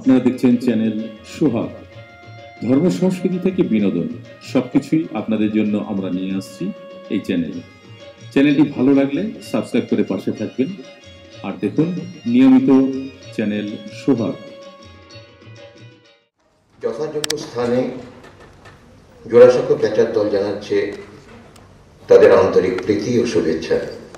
আপনারা দেখছেন চ্যানেল সোহাগ। ধর্ম সংস্কৃতি থেকে বিনোদন সবকিছুই আপনাদের জন্য আমরা নিয়ে আসছি এই চ্যানেলটি ভালো লাগলে সাবস্ক্রাইব করে পাশে থাকবেন আর দেখুন নিয়মিত চ্যানেল সোহাগ। যথাযোগ্য স্থানে জোড়াসাঁকো ক্যাচার দল জানাচ্ছে তাদের আন্তরিক প্রীতি ও শুভেচ্ছা।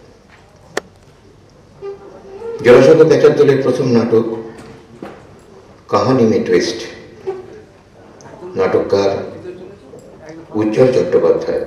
জোড়াসাঁকো ক্যাচার দলের প্রথম নাটক কাহানি মে টুইস্ট, নাটককার উজ্জ্বল চট্টোপাধ্যায়,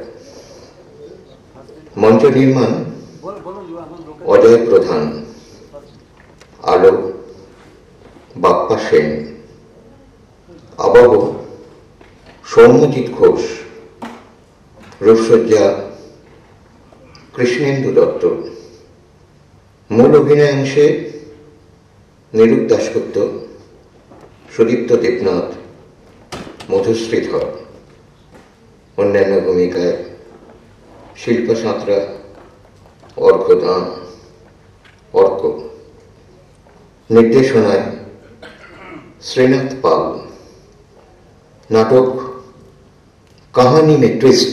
মঞ্চ নির্মাণ অজয় প্রধান, আলো বাপ্পা সেন, আবহ সৌম্যজিৎ ঘোষ, রূপসজ্জা কৃষ্ণেন্দু দত্ত, মূল অভিনয়াংশে নিরূপ দাশগুপ্ত, সুদীপ্ত দেবনাথ, মধুশ্রীধর। অন্যান্য ভূমিকায় শিল্পা সাঁতরা, অর্ঘ্য দাঁ, অর্ক। নির্দেশনায় শ্রীনাথ পাল। নাটক কাহানি মে টুইস্ট।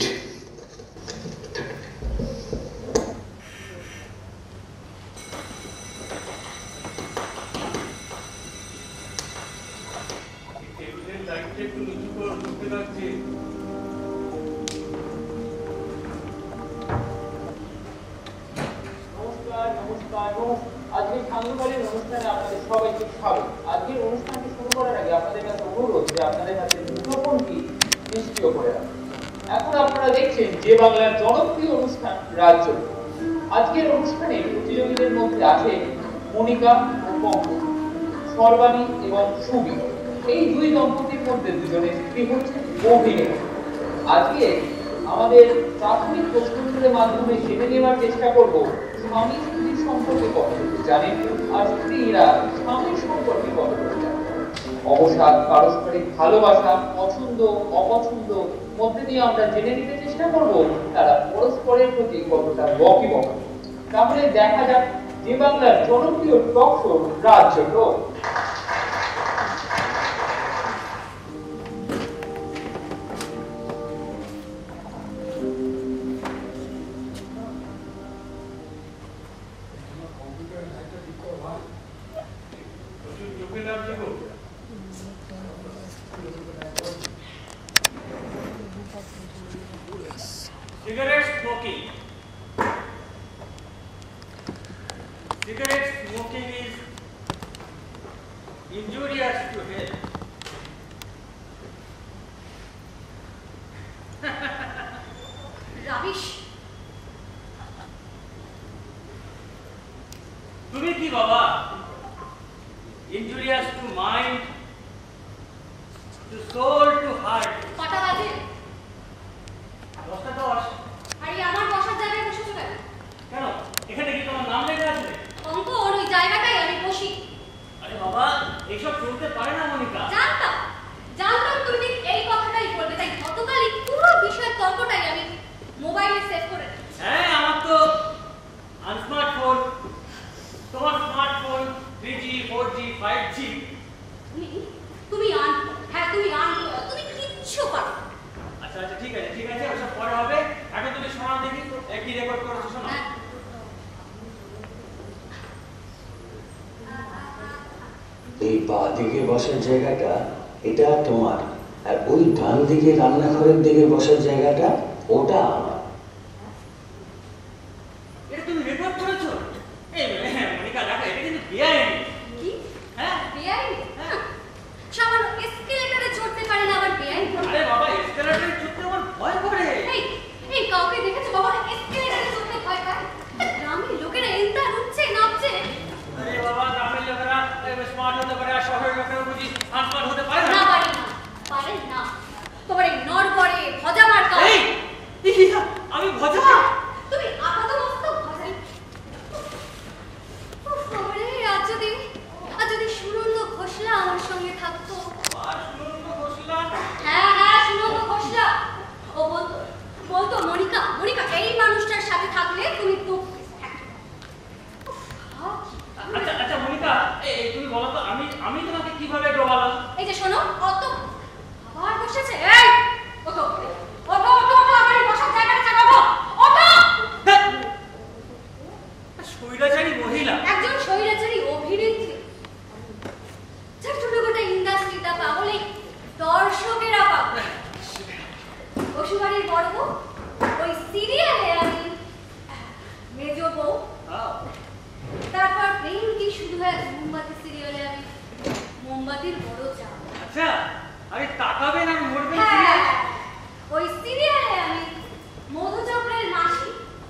এখন আপনারা দেখছেন যে বাংলার জনপ্রিয় অনুষ্ঠান রাজ্য। আজকের অনুষ্ঠানে প্রতিযোগীদের মধ্যে আছে মনিকা ও পঙ্কজ, সর্বাণী এবং সুবি। এই দুই দম্পতির মধ্যে দুজনের স্ত্রী হচ্ছে অভিনেতা। আজকে আমাদের প্রাথমিক প্রশ্নোত্তরের মাধ্যমে জেনে নেওয়ার চেষ্টা করব স্বামী স্ত্রীর সম্পর্কে কতটুকু জানেন আর স্ত্রীরা স্বামীর সম্পর্কে কতটুকু জানেন। অবসাদ, পারস্পরিক ভালোবাসা, পছন্দ অপছন্দ মধ্যে দিয়ে আমরা জেনে নিতে চেষ্টা করব তারা পরস্পরের প্রতি কতটা ওয়াকিবহাল। তাহলে দেখা যাক যে বাংলার জনপ্রিয় টক শো রাজ্য টক। Cigarette smoking. Cigarette smoking is injurious to health. Rubbish. তুমি কি বাবা? Injurious to mind, to soul, to heart. কটা বাজে? 10:10। আরে আমার বসার জায়গায় বসেছো কেন? কেন? এখানে কি তোমার নাম লেখা আছে? অঙ্ক ওর ওই জায়গাটাই আমি বসি। আরে বাবা, এইসব চলতে পারে না মনিকা। জানতাম তুমি ঠিক এই কথাটাই বলবে, তাই গতকালই পুরো বিষয়ের তর্কটাই আমি মোবাইলে সেভ করে রেখেছি। হ্যাঁ, আমার তো আনস্মার্টফোন, তোমার স্মার্টফোন 3G 4G 5G। তুমি আনবো, হ্যাঁ তুমি আনবো, তুমি কিচ্ছু পারো। আচ্ছা ঠিক আছে ওসব পরে হবে। এখন তুমি শোনাও দেখি কি রেকর্ড করেছো, শোনাও। এই বাঁ দিকে বসার জায়গাটা এটা তোমার, আর ওই ডান দিকে রান্নাঘরের দিকে বসার জায়গাটা ওটা আমার। এটা তুমি রেকর্ড করেছো? এই মনিকা দেখো, এটা কিন্তু বেআইনি। কি? হ্যাঁ বেআইনি? হ্যাঁ, সামান্য এসকেলেটরে চড়তে পারে না আবার বেআইনি? আরে বাবা, এসকেলেটরে চড়তে আমার ভয় করে। এই কাউকে দেখেছো বাবা এসকেলেটরে চড়তে ভয় পায়? গ্রামের লোকেরা এন্তা উঠছে নামছে। আরে বাবা, গ্রামের লোকেরা স্মার্ট হতে পারে আর শহরের লোকেরা বুঝি আনস্মার্ট হতে পারে না? পারেন না। তোমার এই নড়বড়ে ভজা মার্কা। আমি ভজা? তুমি আপাতমস্তক ভজাই। বাবারে, আজ যদি সুনন্দ ঘোষলা আমার সঙ্গে থাকতো। সুনন্দ ঘোষলা? হ্যাঁ সুনন্দ ঘোষলা। ও বলতো মনিকা এই মানুষটার সাথে থাকলে তুমি তো। আচ্ছা মনিকা, তুমি বলো তো, আমি আমি তোমাকে কিভাবে ডোবালাম? এই যে শোনো, অত আবার বসেছে। এই ওঠো ওঠো ওঠো ওঠো, আমার এই বসার জায়গাটা চালাবো। ওঠো। স্বৈরাচারী মহিলা, একজন স্বৈরাচারী অভিনেত্রী, যার ছোট গোটা ইন্ডাস্ট্রিটা পাগলে, দর্শকেরা পাগল। বসুবাড়ির বড় বউ, ওই সিরিয়ালে আমি মেজ বউ, তারপর প্রেম কি শুধু হয় মোমবাতি সিরিয়ালে আমি মোমবাতির বড় চাপ। আচ্ছা আরে তাকাবেন আর মরবেন। হ্যাঁ, ওই সিরিয়ালে আমি মধুচক্রের মাসি।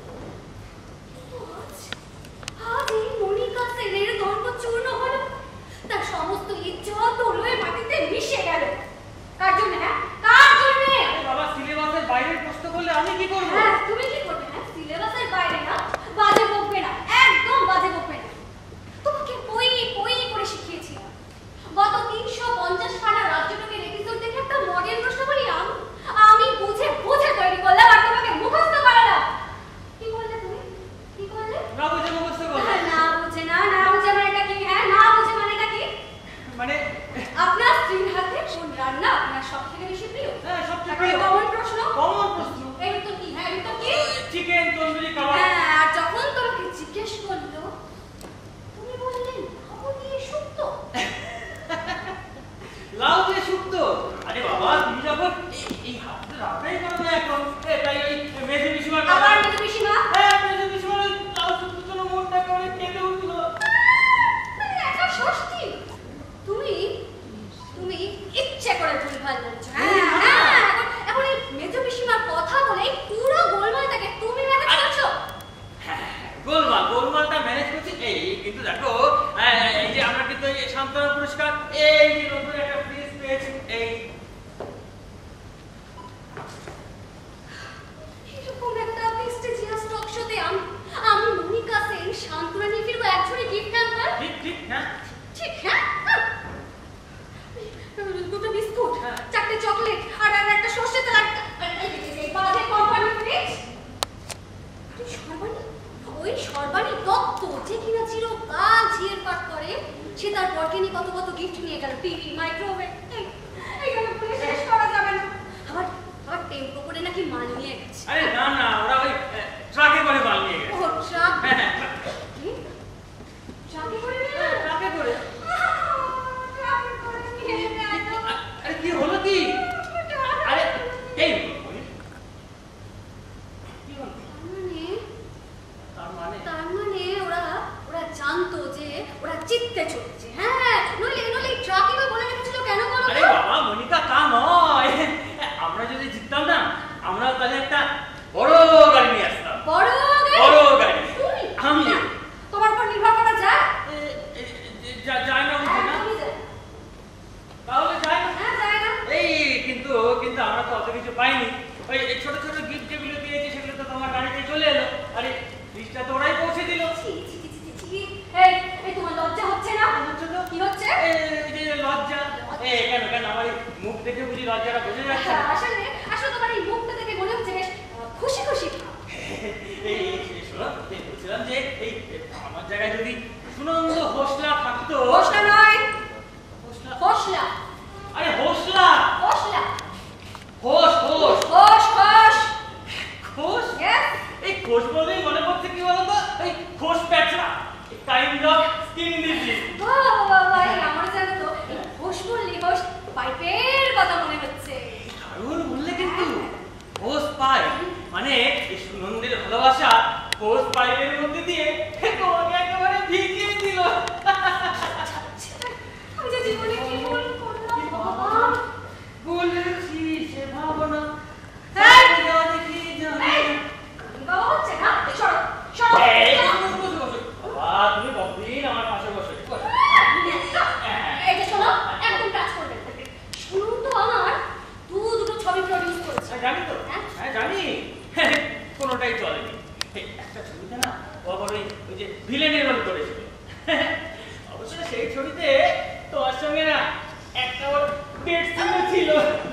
আজ এই মনিকা সেনের গর্ব চূর্ণ হলো, তার সমস্ত ইজ্জত লয়ে মাটিতে মিশে গেল। কার জন্য? হ্যাঁ, কার জন্য? বাবা সিলেবাসের বাইরে প্রশ্ন করলে আমি কি করব? হ্যাঁ, তুমি কি করবে? হ্যাঁ, সিলেবাসের বাইরে না, বাজে বকবে না, একদম বাজে বকবে না। তোমাকে পই পই করে শিখিয়েছিলাম। গত 350 খানা রাজ্যটাকে এপিসোড দেখে একটা মডেল প্রশ্ন করি আমি বুঝে বুঝে তৈরি করলাম আর তোমাকে মুখস্থ করালাম। কি বললে তুমি? কি বললে? না বুঝে মুখস্থ করো। না বুঝে না, না বুঝে মানেটা কি? হ্যাঁ, না বুঝে মানেটা কি? মানে আপনার স্ত্রীর হাতে কোন রান্না আপনার সবথেকে বেশি প্রিয়? হ্যাঁ, সবচেয়ে প্রিয়। কমন প্রশ্ন। কমন প্রশ্ন। এই তো কি? হ্যাঁ, এই তো কি? চিকেন তন্দুরি কাবাব। হ্যাঁ, আর যখন তোমাকে জিজ্ঞেস করলো তুমি বললে লাউ দিয়ে শুক্তো। লাউ দিয়ে শুক্তো? আরে বাবা তুমি যখন এই হাতটা রাখাই করো না এখন, তাই ওই মেজে পিসিমা আবার মেজে পিসিমা? হ্যাঁ, মেজে পিসিমা লাউ শুক্তোর জন্য মনটা করে কেঁদে উঠলো। একা ষষ্ঠী। তুমি তুমি ইচ্ছে করে ভুলভাল বলছো। হ্যাঁ হ্যাঁ, এখন এই মেজে পিসিমার কথা বলে পুরো গোলমালটাকে তুমি ম্যানেজ করছো। গোলমালটা ম্যানেজ করছি। এই কিন্তু দেখো এই যে আমরা কিন্তু এই সান্ত্বনা পুরস্কার এই যে নতুন একটা প্রিজ পেয়েছি। এই এরকম একটা প্রেস্টিজিয়াস টক শোতে আমি মনিকা সেন সান্ত্বনা নিয়ে ফিরবো এক ঝুড়ি গিফট হ্যাম্পার। ঠিক ঠিক। হ্যাঁ ঠিক। হ্যাঁ, দুটো বিস্কুট, চারটে চকলেট আর একটা সর্ষে তেল আর এই বাজে কোম্পানি ফ্রিজ। ওই সর্বাণী দত্ত যে কিনা চিরকাল ঝিয়ের পাঠ করে, সে তার বরকে নিয়ে কত কত গিফট নিয়ে গেল। টিভি, মাইক্রোওয়েভ, এইগুলো বলে শেষ করা যাবে না। আবার আবার টেম্পো করে নাকি মাল নিয়ে গেছে। আরে না না, ওরা ওই ট্রাকে করে মাল নিয়ে গেছে। ও ট্রাক? হ্যাঁ কি? ট্রাকে করে নিয়ে গেল? ট্রাকে করে। ট্রাকে করে নিয়ে গেল। আরে কি হলো কি? আরে এই কি হলো? তার মানে ওরা জানতো যে ওরা জিততে চলেছে। হ্যাঁ, নইলে ট্রাকিং বলে রেখেছিল কেন বলো? আরে বাবা মনিকা, তা নয়। আমরা যদি জিততাম না, আমরা তাহলে একটা বড় গাড়ি নিয়ে আসতাম। বড় গাড়ি? বড় গাড়ি। তুমি? আমি না, তোমার উপর নির্ভর করা যায়? যায় না বুঝি না? তুমি যায়। তাহলে যায় না? হ্যাঁ, যায় না। এই কিন্তু আমরা তো অত কিছু পাইনি। ওই ছোট ছোট গিফট যেগুলো দিয়েছি সেগুলো তো তোমার গাড়িতে চলে এলো। আরে লিস্টটা তো ওরাই পৌঁছে দিল। ছি ছি ছি ছি ছি। এই তোমার লজ্জা হচ্ছে না? হচ্ছে তো। কি হচ্ছে? এই যে লজ্জা। কেন আমার এই মুখ দেখে বুঝি লজ্জাটা বোঝা যাচ্ছে না? আসলে তোমার এই মুখটা দেখে মনে হচ্ছে বেশ খুশি খুশি। এই শোনো, বলছিলাম যে এই আমার জায়গায় যদি সুনন্দ হোসলা থাকতো। হোসলা নয়, হোসলা। হোসলা। আরে হোসলা। হোসলা। হোস হোস হোস হোস। খোস। Yes. এই খোস বলতেই মনে পড়ছে কি বলতো, এই খোস প্যাঁচড়া, কাইন্ড অফ স্কিন ডিজিজ। বাবা, আমার জানো তো এই হোস বললি হোস পাইপের কথা মনে হচ্ছে। দারুণ বললে কিন্তু। হোস পাইপ মানে এই সুনন্দের ভালোবাসা হোস পাইপের মধ্যে দিয়ে তোমাকে একেবারে ভিজিয়ে দিল। আমি যে জীবনে কি ভুল করলাম বাবা। বলেছি সে ভাবনা। হ্যাঁ। কি জানি। বাবা হচ্ছে না, সরো সরো। তুমি কতদিন আমার পাশে বসে। এই যে শোনো, একদম টাচ করবে না। শুনুন তো, আমার দুটো ছবি প্রডিউস করেছে। জানি তো। হ্যাঁ জানি। কোনোটাই চলেনি। একটা ছবিতে না ও আবার ওই যে ভিলেনের রোল করেছিল। অবশ্য সেই ছবিতে তোমার সঙ্গে না একটা ওর ডেট সিনও ছিল।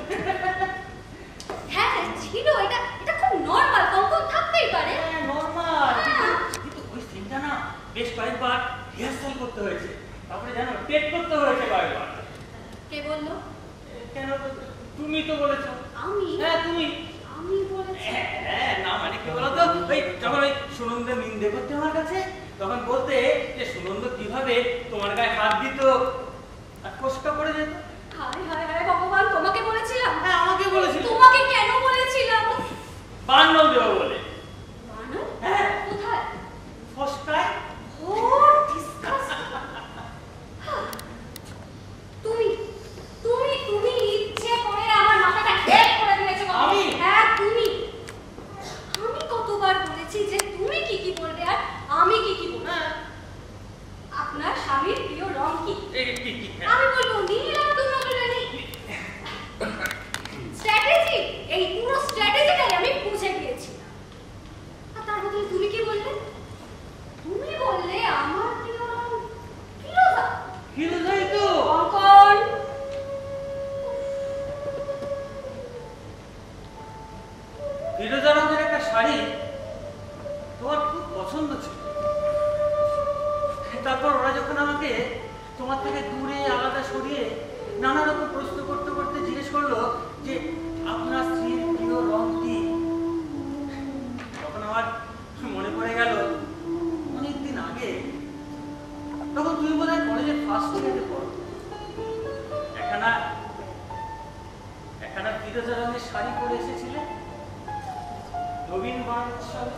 হ্যাঁ ছিল। এটা খুব নরমাল, কখন থাকতেই পারে। নরমাল। কিন্তু ওই সিনটা না বেশ কয়েকবার রিহার্সাল করতে হয়েছে। তারপরে জানো টেক করতে হয়েছে কয়েকবার। কে বললো? কেন তুমি তো বলেছো। আমি? হ্যাঁ তুমি। আমি বলেছি? হ্যাঁ না মানে কি বলতো ওই যখন ওই সুনন্দা নিন্দে করতে আমার কাছে তখন বলতে যে সুনন্দ কিভাবে তোমার গায়ে হাত দিত আর কষ্ট করে যেত। হায় হায় হায় ভগবান, তোমাকে বলেছিলাম? হ্যাঁ আমাকে বলেছিল। তোমাকে কেন বলেছিলাম? বান্নল দেব বলে। বানর? হ্যাঁ কোথায়? ফসকায়। ও ডিসকাস। তুমি তুমি তুমি ইচ্ছে করে আমার মাথাটা হেড করে দিয়েছো। আমি? হ্যাঁ তুমি। আমি কতবার বলেছি যে তুমি কি কি বলবে আর আমি কি কি বলবো? আপনার স্বামীর প্রিয় রং কি? আমি বলবো নীল আর তুমি বলবে নীল। স্ট্র্যাটেজি, এই পুরো স্ট্র্যাটেজিটাই আমি বুঝে গিয়েছি। আর তার বদলে তুমি কি বললে? তুমি বললে আমার প্রিয় রং ফিরোজা। ফিরোজাই তো। কঙ্কন। ফিরোজা রঙের একটা শাড়ি তোমার খুব পছন্দ ছিল। তারপর ওরা যখন আমাকে তোমার থেকে দূরে আলাদা সরিয়ে নানা রকম প্রশ্ন করতে করতে জিজ্ঞেস করলো যে আপনার স্ত্রীর প্রিয় রং কি, তখন আমার মনে পড়ে গেল অনেকদিন আগে, তখন তুমি বোধ হয় কলেজের ফার্স্ট ইয়ারে পড়ো, একখানা ফিরোজা রঙের শাড়ি পরে এসেছিলে নবীন বরণ উৎসবে।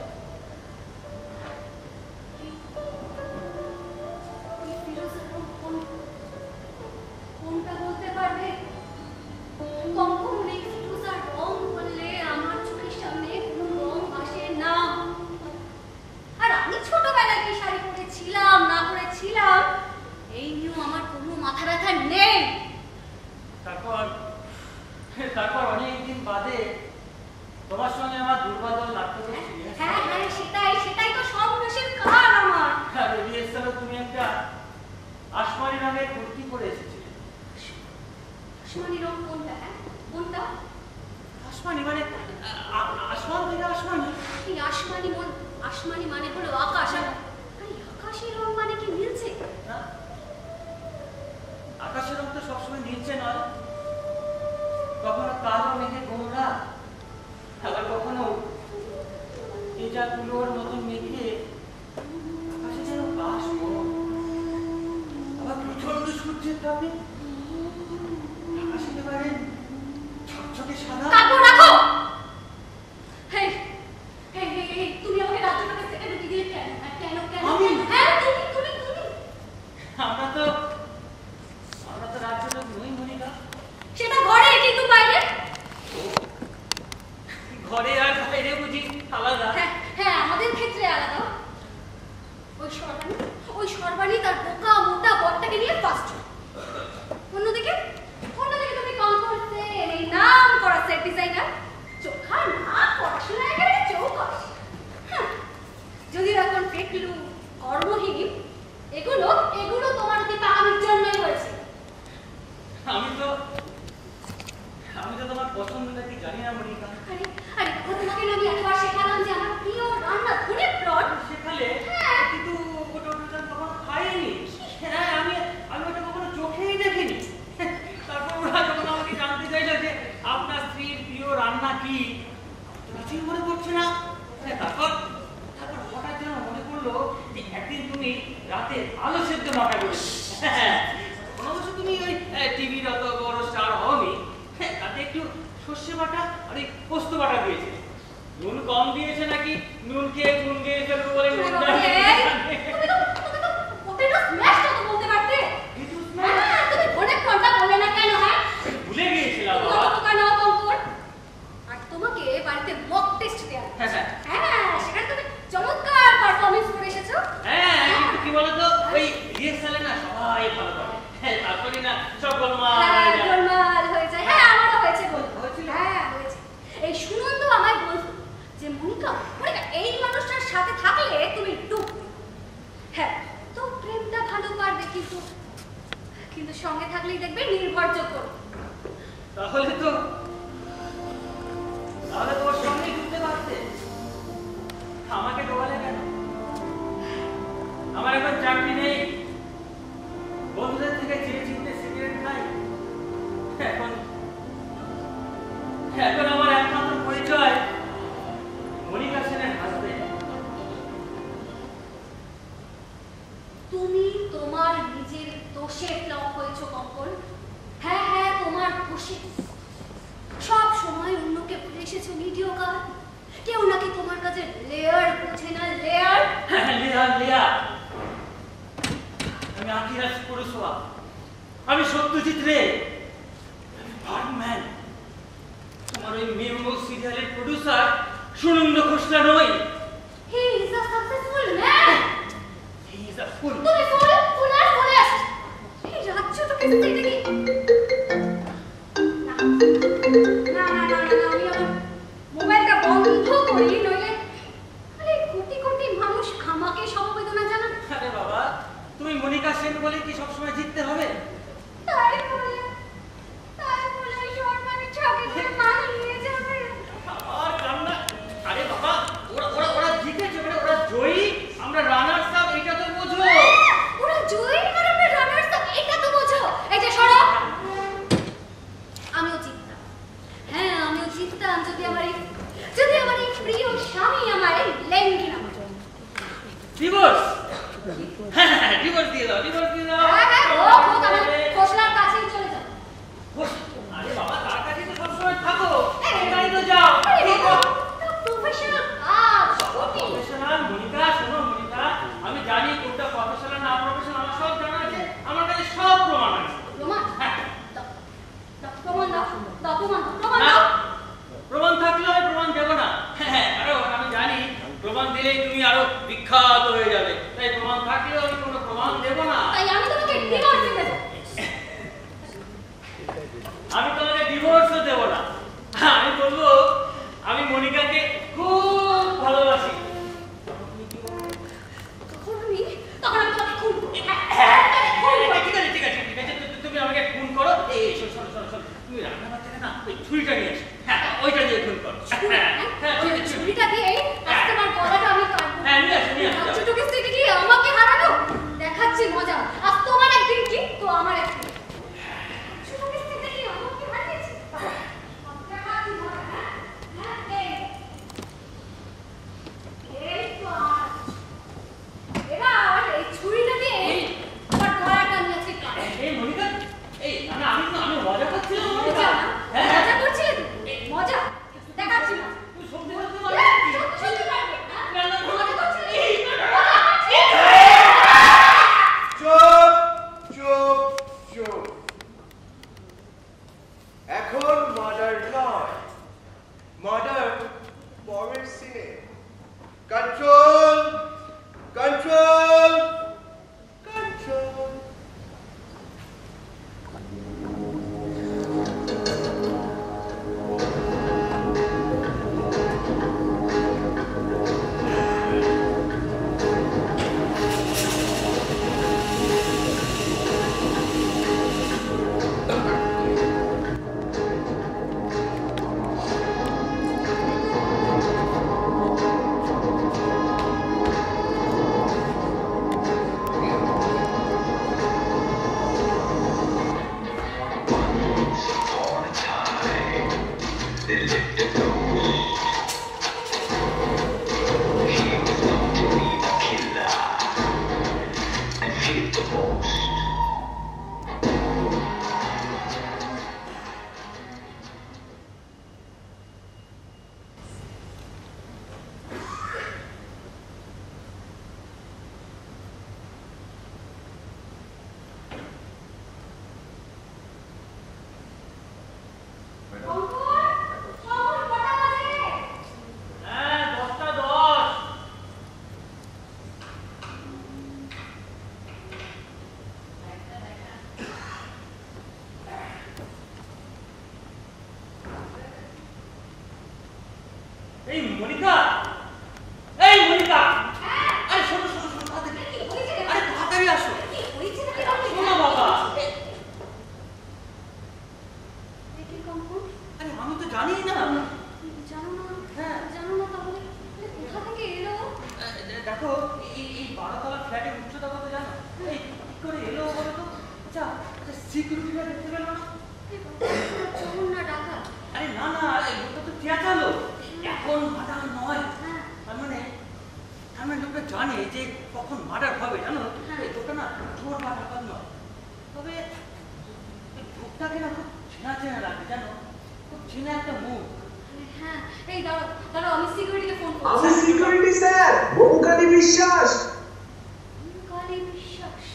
কোনটা বলতে পারবে? কখন এই ফিরোজা রং বললে আমার চোখের সামনে কোনো রং আসে না। আর আমি ছোটবেলায় কি শাড়ি পরেছিলাম না পরেছিলাম এই নিয়েও আমার কোনো মাথা ব্যথা নেই। তারপর অনেকদিন বাদে তোমার সঙ্গে আমার দুর্বাদল নাট্য করছি। হ্যাঁ হ্যাঁ সেটাই তো সব রসের কাল আমার। তুমি একটা আসমানি রঙের কুর্তি পরে এসেছিলে। আসমানি রং কোনটা? হ্যাঁ কোনটা? আসমানি মানে আসমান থেকে আসমানি। এই আসমানি মানে হলো আকাশ। আর আকাশের রং মানে কি নীলচে? না, আকাশের রং তো সবসময় নীলচে নয়, কখনো কালো মেঘে গোমরা, আবার কখনো তেজা তুলোর মতন মেঘে আকাশে যেন বাস গরম, আবার প্রচন্ড সূর্যের তাপে আকাশে একেবারে ঝকঝকে সাদা। রাখো। হেই হেই হেই, তুমি আমাকে রাজ্যটাকে থেকে ঢুকিয়ে দিলে কেন? কেন? আমি? হ্যাঁ তুমি। আমরা তো রাজ্যটা নই মনিকা। সেটা ঘরে কিন্তু বাইরে। ঘরে আর বাইরে বুঝি আলাদা? হ্যাঁ আমাদের ক্ষেত্রে আলাদা। ওই সর্বাণী তার বোকা মোটা বরটাকে নিয়ে ফার্স্ট। অন্যদিকে তুমি কমফোর্টে এই নাম করা সেট ডিজাইনার, চোখা না পড়াশোনা একেবারে চৌকস। যদিও এখন ফেকলু কর্মহীন, এগুলো তোমার অতি পাকামির জন্যই হয়েছে। আমি তো তোমার পছন্দটা কি জানি না মনিকা। আরে তোমাকে আমি এতবার শেখালাম যে আমার প্রিয় রান্না ধরে প্লট শেখালে, কিন্তু ওটা কখনো খাইনি। হ্যাঁ আমি ওটা কখনো চোখেই দেখিনি। তারপর ওরা যখন আমাকে জানতে চাইলো যে আপনার স্ত্রীর প্রিয় রান্না কি, কিছুই মনে পড়ছে না। তারপর হঠাৎ যেন মনে পড়লো যে একদিন তুমি রাতে আলো সেদ্ধ মাখা করেছো। অবশ্য তুমি ওই টিভির অত বড় স্টার হওনি, তাতে একটু সর্ষে বাটা আর এই পোস্ত বাটা দিয়েছে। নুন কম দিয়েছে নাকি নুন খেয়ে নুন দিয়ে ফেলবো বলে নুন বলতে পারতে। তুমি ঘরে কোনটা বলে না কেন? হ্যাঁ ভুলে গিয়েছিলাম। আর তোমাকে বাড়িতে মক টেস্ট দেয়া। হ্যাঁ সেখানে তুমি চমৎকার পারফরমেন্স করে এসেছো। হ্যাঁ কিন্তু কি বলতো ওই রিহার্সালে না সবাই ভালো করে, তারপরে না সব গোলমাল হয়ে যায়। হ্যাঁ আমারও হয়েছে। হ্যাঁ হয়েছে। এই সুনন্দ আমায় বলতো যে মনিকা এই মানুষটার সাথে থাকলে তুমি ডুববে। হ্যাঁ তো প্রেমটা ভালো পারবে, কিন্তু সঙ্গে থাকলেই দেখবে নির্ভরযোগ্য। তাহলে তো ওর সঙ্গে ঢুকতে পারতে। আমাকে ডোবালে কেন? আমার এখন চাকরি নেই, বন্ধু হয়েছো কঙ্কন। হ্যাঁ হ্যাঁ, তোমার খুশি। সব সময় অন্যকে ভুলে এসেছো মিডিওকার। কেউ নাকি তোমার কাছে লেয়ার বোঝে না, লেয়ার। হ্যাঁ লেয়ার লেয়ার। আমি আখিরাজ পড়ুয়া, আমি সত্যজিৎ রে, বার্ডম্যান। তোমার ওই মেমো সিরিয়ালের প্রডিউসার সুনন্দ খোসলা নই। He is a successful man. He is a fool. তুমি ফুলেস্ট। এই রাজ্যটাকে তো এটা কি? না, আমি আমার মোবাইলটা বন্ধ করি, নইলে আরে কোটি কোটি মানুষ আমাকে সমবেদনা জানাবে। আরে বাবা, তুমি মনিকা সেন বলে কি সবসময় জিততে হবে? তাই বলে সরকারি চাকরিতে মানি নিয়ে যাবে। আর কান্না। আরে বাবা, ওরা জিতেছে, মানে ওরা জয়ী, আমরা রানার্স আপ, এটা তো বোঝো। ওরা জয়ী আর আমরা রানার্স আপ, এটা তো বোঝো। এই যে সরো। আমিও জিততাম। হ্যাঁ, আমিও জিততাম যদি আমার এই প্রিয় স্বামী আমার এই লেঙ্গি না হতো। ডিভোর্স? হ্যাঁ ডিভোর্স দিয়ে দাও। হ্যাঁ, ও তাহলে খোসলার কাছেই চলে যাও। আরে বাবা, তার কাছে তো সবসময় থাকো, এখানে তো যাও। প্রফেশনাল কাজ। প্রফেশনাল মনিকা, শোনো মনিকা, আমি জানি কোনটা প্রফেশনাল না প্রফেশনাল, আমার সব জানা আছে, আমার কাছে সব প্রমাণ আছে। প্রমাণ? হ্যাঁ। প্রমাণ না, প্রমাণ থাকলে আমি প্রমাণ দেবো না। হ্যাঁ, আরো আমি জানি প্রমাণ দিলেই তুমি আরো বিখ্যাত হয়ে যাবে, তাই প্রমাণ থাকলেও আমি কোনো প্রমাণ দেবো না। তাই আমি তোমাকে ডিভোর্স দেব। আমি তোমাকে ডিভোর্সও দেবো না। আমি বলবো আমি মনিকাকে খুব ভালোবাসি। তখন আমি তোমাকে খুন করব। ঠিক আছে, তুমি আমাকে খুন করো। এই শোনো, তুমি রান্না বাচ্চাকে না ওই ছুরিটা নিয়ে এসো। হ্যাঁ, ওইটা দিয়ে খুন করো। ছুরিটা দিয়ে আজ তোমার গলাটা আমি কাটবো। হ্যাঁ, নিয়ে আসো। ছোটকে স্ত্রীকে কি আমাকে হারানো? দেখাচ্ছি মজা। আজ তোমার একদিন কি, তো আমার একদিন। ছোটকে স্ত্রীকে কি আমাকে হারিয়েছে? দেখাচ্ছি মজা। হ্যাঁ, এই তো আজ। এবার এই ছুরিটা দিয়ে আমার গলাটা নিয়ে ঠিক কাটবো। এই মনিকা, এই আমি মজা করছিলাম। মজা না? মজা করছিলে তুমি? মজা? দেখাচ্ছি না। তুই সত্যি সত্যি পারবে না? মজা করছিলে? চুপ। এখন মার্ডার নয়, মার্ডার পরের সিনে। কন্ট্রোল। এই মনিকা, আরে শোনো, আরে তাড়াতাড়ি আসো। শোনো বাবা, আরে আমি তো জানি না। জানো না তাহলে কোথা থেকে এলো? দেখো, এই 12তলা ফ্ল্যাটের উচ্চতা কত জানো? এই কি করে এলো বলো তো? আচ্ছা, সিকিউরিটিটা দেখতে পেল না? চোর না ডাকাত? আরে না, লোকটা তো চেঁচালো। এখন মার্ডার নয়। তার মানে লোকটা জানে যে কখন মার্ডার হবে, জানো? এই লোকটা না চোর বা ডাকাত নয়, তবে মুখটাকে না খুব চেনা চেনা লাগে জানো, খুব চেনা একটা মুখ। হ্যাঁ, এই দাঁড়াও দাঁড়াও, আমি সিকিউরিটিকে ফোন করছি। আমি সিকিউরিটি স্যার, বঙ্কালী বিশ্বাস। বঙ্কালী বিশ্বাস?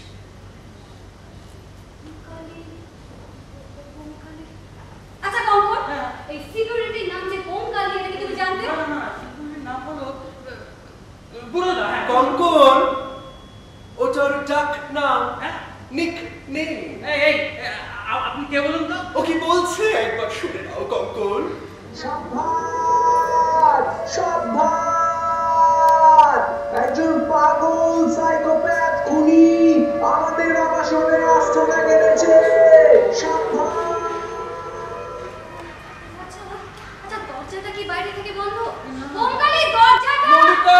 আচ্ছা কঙ্কর, এই সিকিউরিটির নাম যে বঙ্কালী এটা কি তুমি জানতে? না না, সিকিউরিটির নাম হলো বুড়োদা। কঙ্কর ওটার ডাক নাম, নিক নেম। এই আপনি কে বলুন তো? ও কি বলছে একবার শুনে নাও কঙ্কর। সাবধান সাবধান, একজন পাগল সাইকোপ্যাথ খুনি আমাদের আবাসনে আস্তানা গেড়েছে, সাবধান। আচ্ছা আচ্ছা, দরজাটা কি বাইরে থেকে বন্ধ? বঙ্কালী দরজাটা।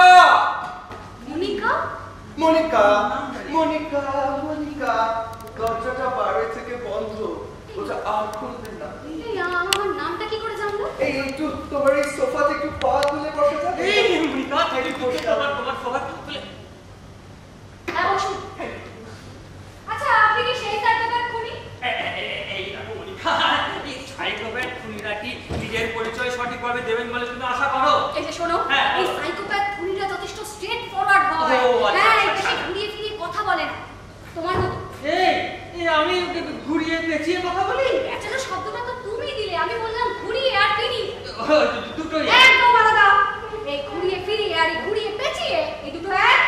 মনিকা মনিকা মনিকা মনিকা, দরজাটা বাইরে থেকে বন্ধ, ওটা আর খুলবেন না। এই আমার নামটা কি করে জানলো? এই একটু তোমার এই সোফাতে একটু পা তুলে বসে যাবে। এই মনিকা, তোমার সবার তুলে। হ্যাঁ বসুন। আচ্ছা আপনি কি সেই সাইকোপ্যাথ খুনি? এই দেখো মনিকা, এই সাইকোপ্যাথ খুনিরা কি নিজের পরিচয় সঠিকভাবে দেবেন বলে তুমি আশা করো? এই যে শোনো, এই সাইকোপ্যাথ খুনিরা যথেষ্ট স্ট্রেট ফরওয়ার্ড হয়। হ্যাঁ, বেশি ঘুরিয়ে ফিরিয়ে কথা বলে না তোমার মতো। এই আমি ঘুরিয়ে পেঁচিয়ে কথা বলি? পেঁচানো শব্দটা তো তুমি দিলে, আমি বললাম ঘুরিয়ে আর ফিরিয়ে। দুটোই একদম আলাদা। এই ঘুরিয়ে ফিরিয়ে আর এই ঘুরিয়ে পেঁচিয়ে, এই দুটো এক।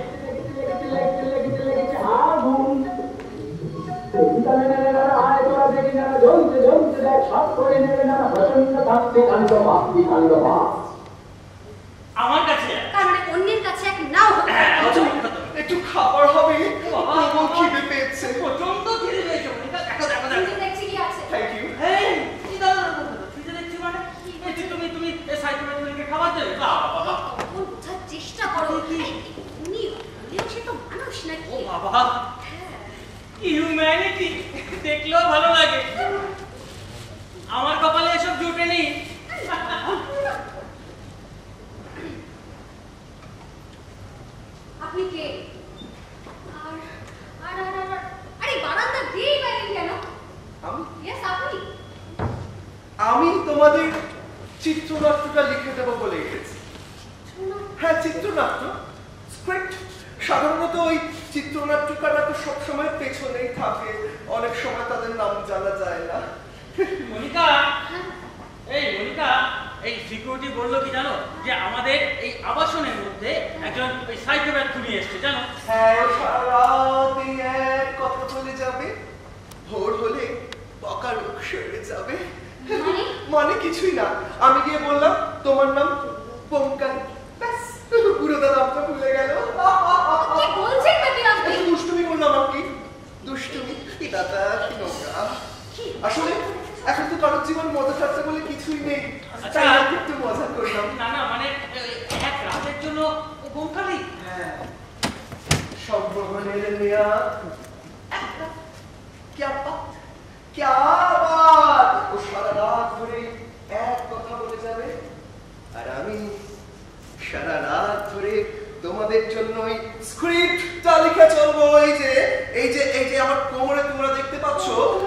আমার কাছে তার মানে অন্যের কাছে এক নাও হতে পারে। একটু খাবার হবে, প্রবল খিদে পেয়েছে। প্রচন্ড খিদে পেয়েছে মনিকা। দেখো দেখো দেখো, কিন্তু দেখছি কি আছে। Thank you. এই কি দাঁড়ানো খিদে দেখছি মানে? তুমি সাইকেল খুনিকে খাবার দেবে? বাবা বাবা, তখন বোঝার চেষ্টা করো, উনি হলেও সে তো মানুষ নাকি। ও বাবা, হিউম্যানিটি দেখলেও ভালো লাগে। আমার কপালে এসব জুটে নেই। আপনি কে? আর আর আর আর আরে বারান্দা দিয়ে বাইরে কেন? আমি ইয়েস আপনি। আমি তোমাদের চিত্রনাট্যটা লিখে দেবো বলে এসেছি। হ্যাঁ, চিত্রনাট্য স্ক্রিপ্ট। সাধারণত ওই চিত্রনাট্যকাররা তো সবসময় পেছনেই থাকে, অনেক সময় তাদের নাম জানা যায় না। মনিকা, এই মনিকা, এই সিকিউরিটি বললো কি জানো, যে আমাদের এই আবাসনের মধ্যে একজন ওই সাইকোপ্যাথ খুনি এসেছে জানো? হ্যাঁ, সারা রাত এই এক কথা বলে যাবে, ভোর হলে বকা রোগ সেরে যাবে। মানে কিছুই না, আমি গিয়ে বললাম তোমার নাম বঙ্কালী, ব্যাস পুরো নামটা ভুলে গেল। কি বলছেন নাকি আপনি? দুষ্টুমি করলাম আর কি, দুষ্টুমি। দাদা কি নোংরা। আসলে এখন তো কারোর জীবন মজা ঠাট্টা বলে কিছুই নেই, আচ্ছা একটু মজা করলাম। না না, মানে এক রাতের জন্য বঙ্কালী? হ্যাঁ, সম্ভবনের মেয়াদ क्या बात, ও সারা রাত ধরে এক কথা বলে যাবে, আর আমি সারা রাত ধরে তোমাদের জন্য ওই স্ক্রিপ্টটা লিখে চলবো। এই যে আমার কোমরে তোমরা দেখতে পাচ্ছ।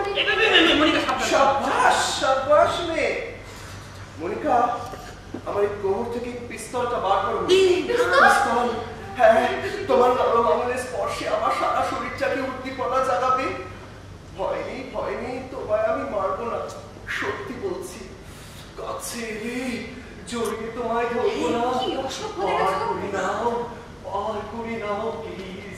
সাবাস সাবাস মেয়ে। মনিকা, আমার এই কোমর থেকে পিস্তলটা বার করো। পিস্তল? হ্যাঁ, তোমার নরম আঙুলের স্পর্শে আমার সারা শরীরটাকে উদ্দীপনা জাগাবে। ভয় নেই, তোমায় আমি মারবো না, সত্যি বলছি। কাছে এলে জড়িয়ে তোমায় ধরবো না। পার করে নাও প্লিজ।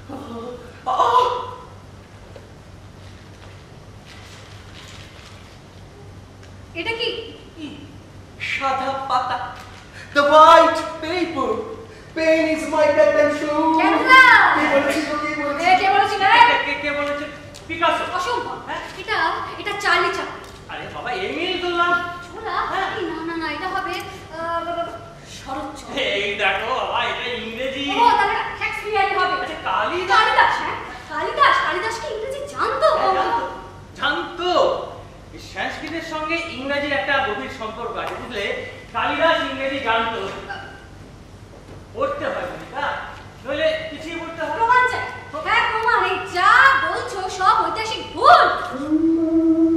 এটা কি? সাদা পাতা, the white paper. Pain is my pet and shoe. কে বলেছিল? কে বলেছে? পিকাসো? অসম্ভব। এটা চার্লি চ্যাপলিন। আরে বাবা, এমিল দোল্লা। ছোলা? না, এটা হবে শরৎচন্দ্র। এই দেখো বাবা, এটা ইংরেজি। ও তাহলে শেক্সপিয়ারই হবে। আচ্ছা, কালিদাস কি ইংরেজি জানতো? জানতো। সংস্কৃতের সঙ্গে ইংরেজির একটা গভীর সম্পর্ক আছে, বুঝলে? কালিদাস ইংরেজি জানতো। পড়তে হয় মনিকা, নইলে পিছিয়ে পড়তে হয়। প্রমাণ চাই। হ্যাঁ প্রমাণ। এই যা বলছো সব ঐতিহাসিক ভুল।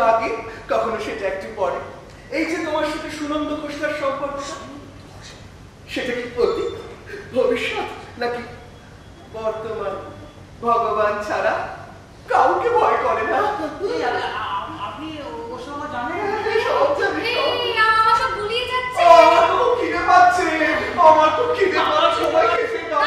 আগে, কখনো সেটা একটু পরে। এই যে তোমার সাথে সুনন্দ খোসলার সম্পর্কটা, সেটা কি অতীত, ভবিষ্যৎ, নাকি বর্তমান? ভগবান ছাড়া কাউকে ভয় করে না। আপনি ওসব জানেন? সব জানি, আমার সব গুলিয়ে যাচ্ছে। আমার তো খিদে পাচ্ছে, আমার তো খিদে পাচ্ছে, সবাই খেতে দাও।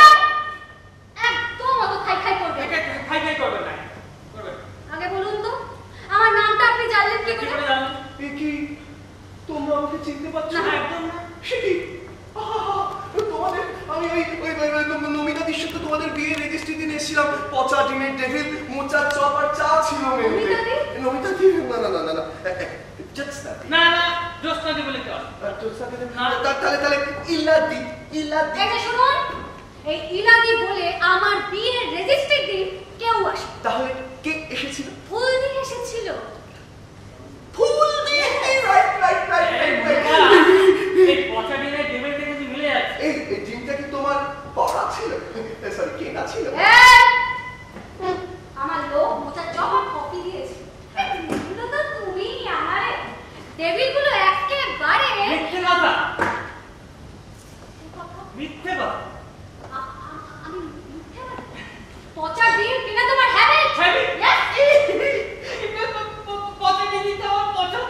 একদম অত খাই খাই করবে। খাই খাই করবেন না, করবেন। আগে বলুন তো, আমার নামটা আপনি জানলেন কি করে? জানেন? এ কি, তোমরা আমাকে চিনতে পারছো না, না? একদম না। সে কি? তোমাদের আমি ওই নমিতা দৃশ্য তো তোমাদের বিয়ে রেজিস্ট্রি দিন এসেছিলাম, পচা ডিমের টেবিল, মোচার চপ আর চা ছিল মেনুতে। নমিতা দি? না না না না না, জ্যোৎস্না দি। না না, জ্যোৎস্না দি বলে কি হয়? জ্যোৎস্না দি না, তাহলে ইলাদি। এই যে শুনুন, এই ইলাদি বলে আমার বিয়ের রেজিস্ট্রির দিন কেউ আসে। তাহলে কে এসেছিল? ফুল দিয়ে এসেছিল। ফুল দিয়ে? রাইট। এই পচা ডিমের টেবিল থেকে কি মিলে যাচ্ছে? এই জিনটা কি তোমার পড়া ছিল? সরি, কেনা ছিল? আমার লোক মোচার চপ আর কফি দিয়েছে। এগুলো তো তুমি আমার টেবিলগুলো একেবারে মিথ্যে কথা। মিথ্যে কথা? আমি মিথ্যে কথা? পচা ডিম কিনা তোমার হ্যাবিট? পচা ডিম তো আমার পছন্দ।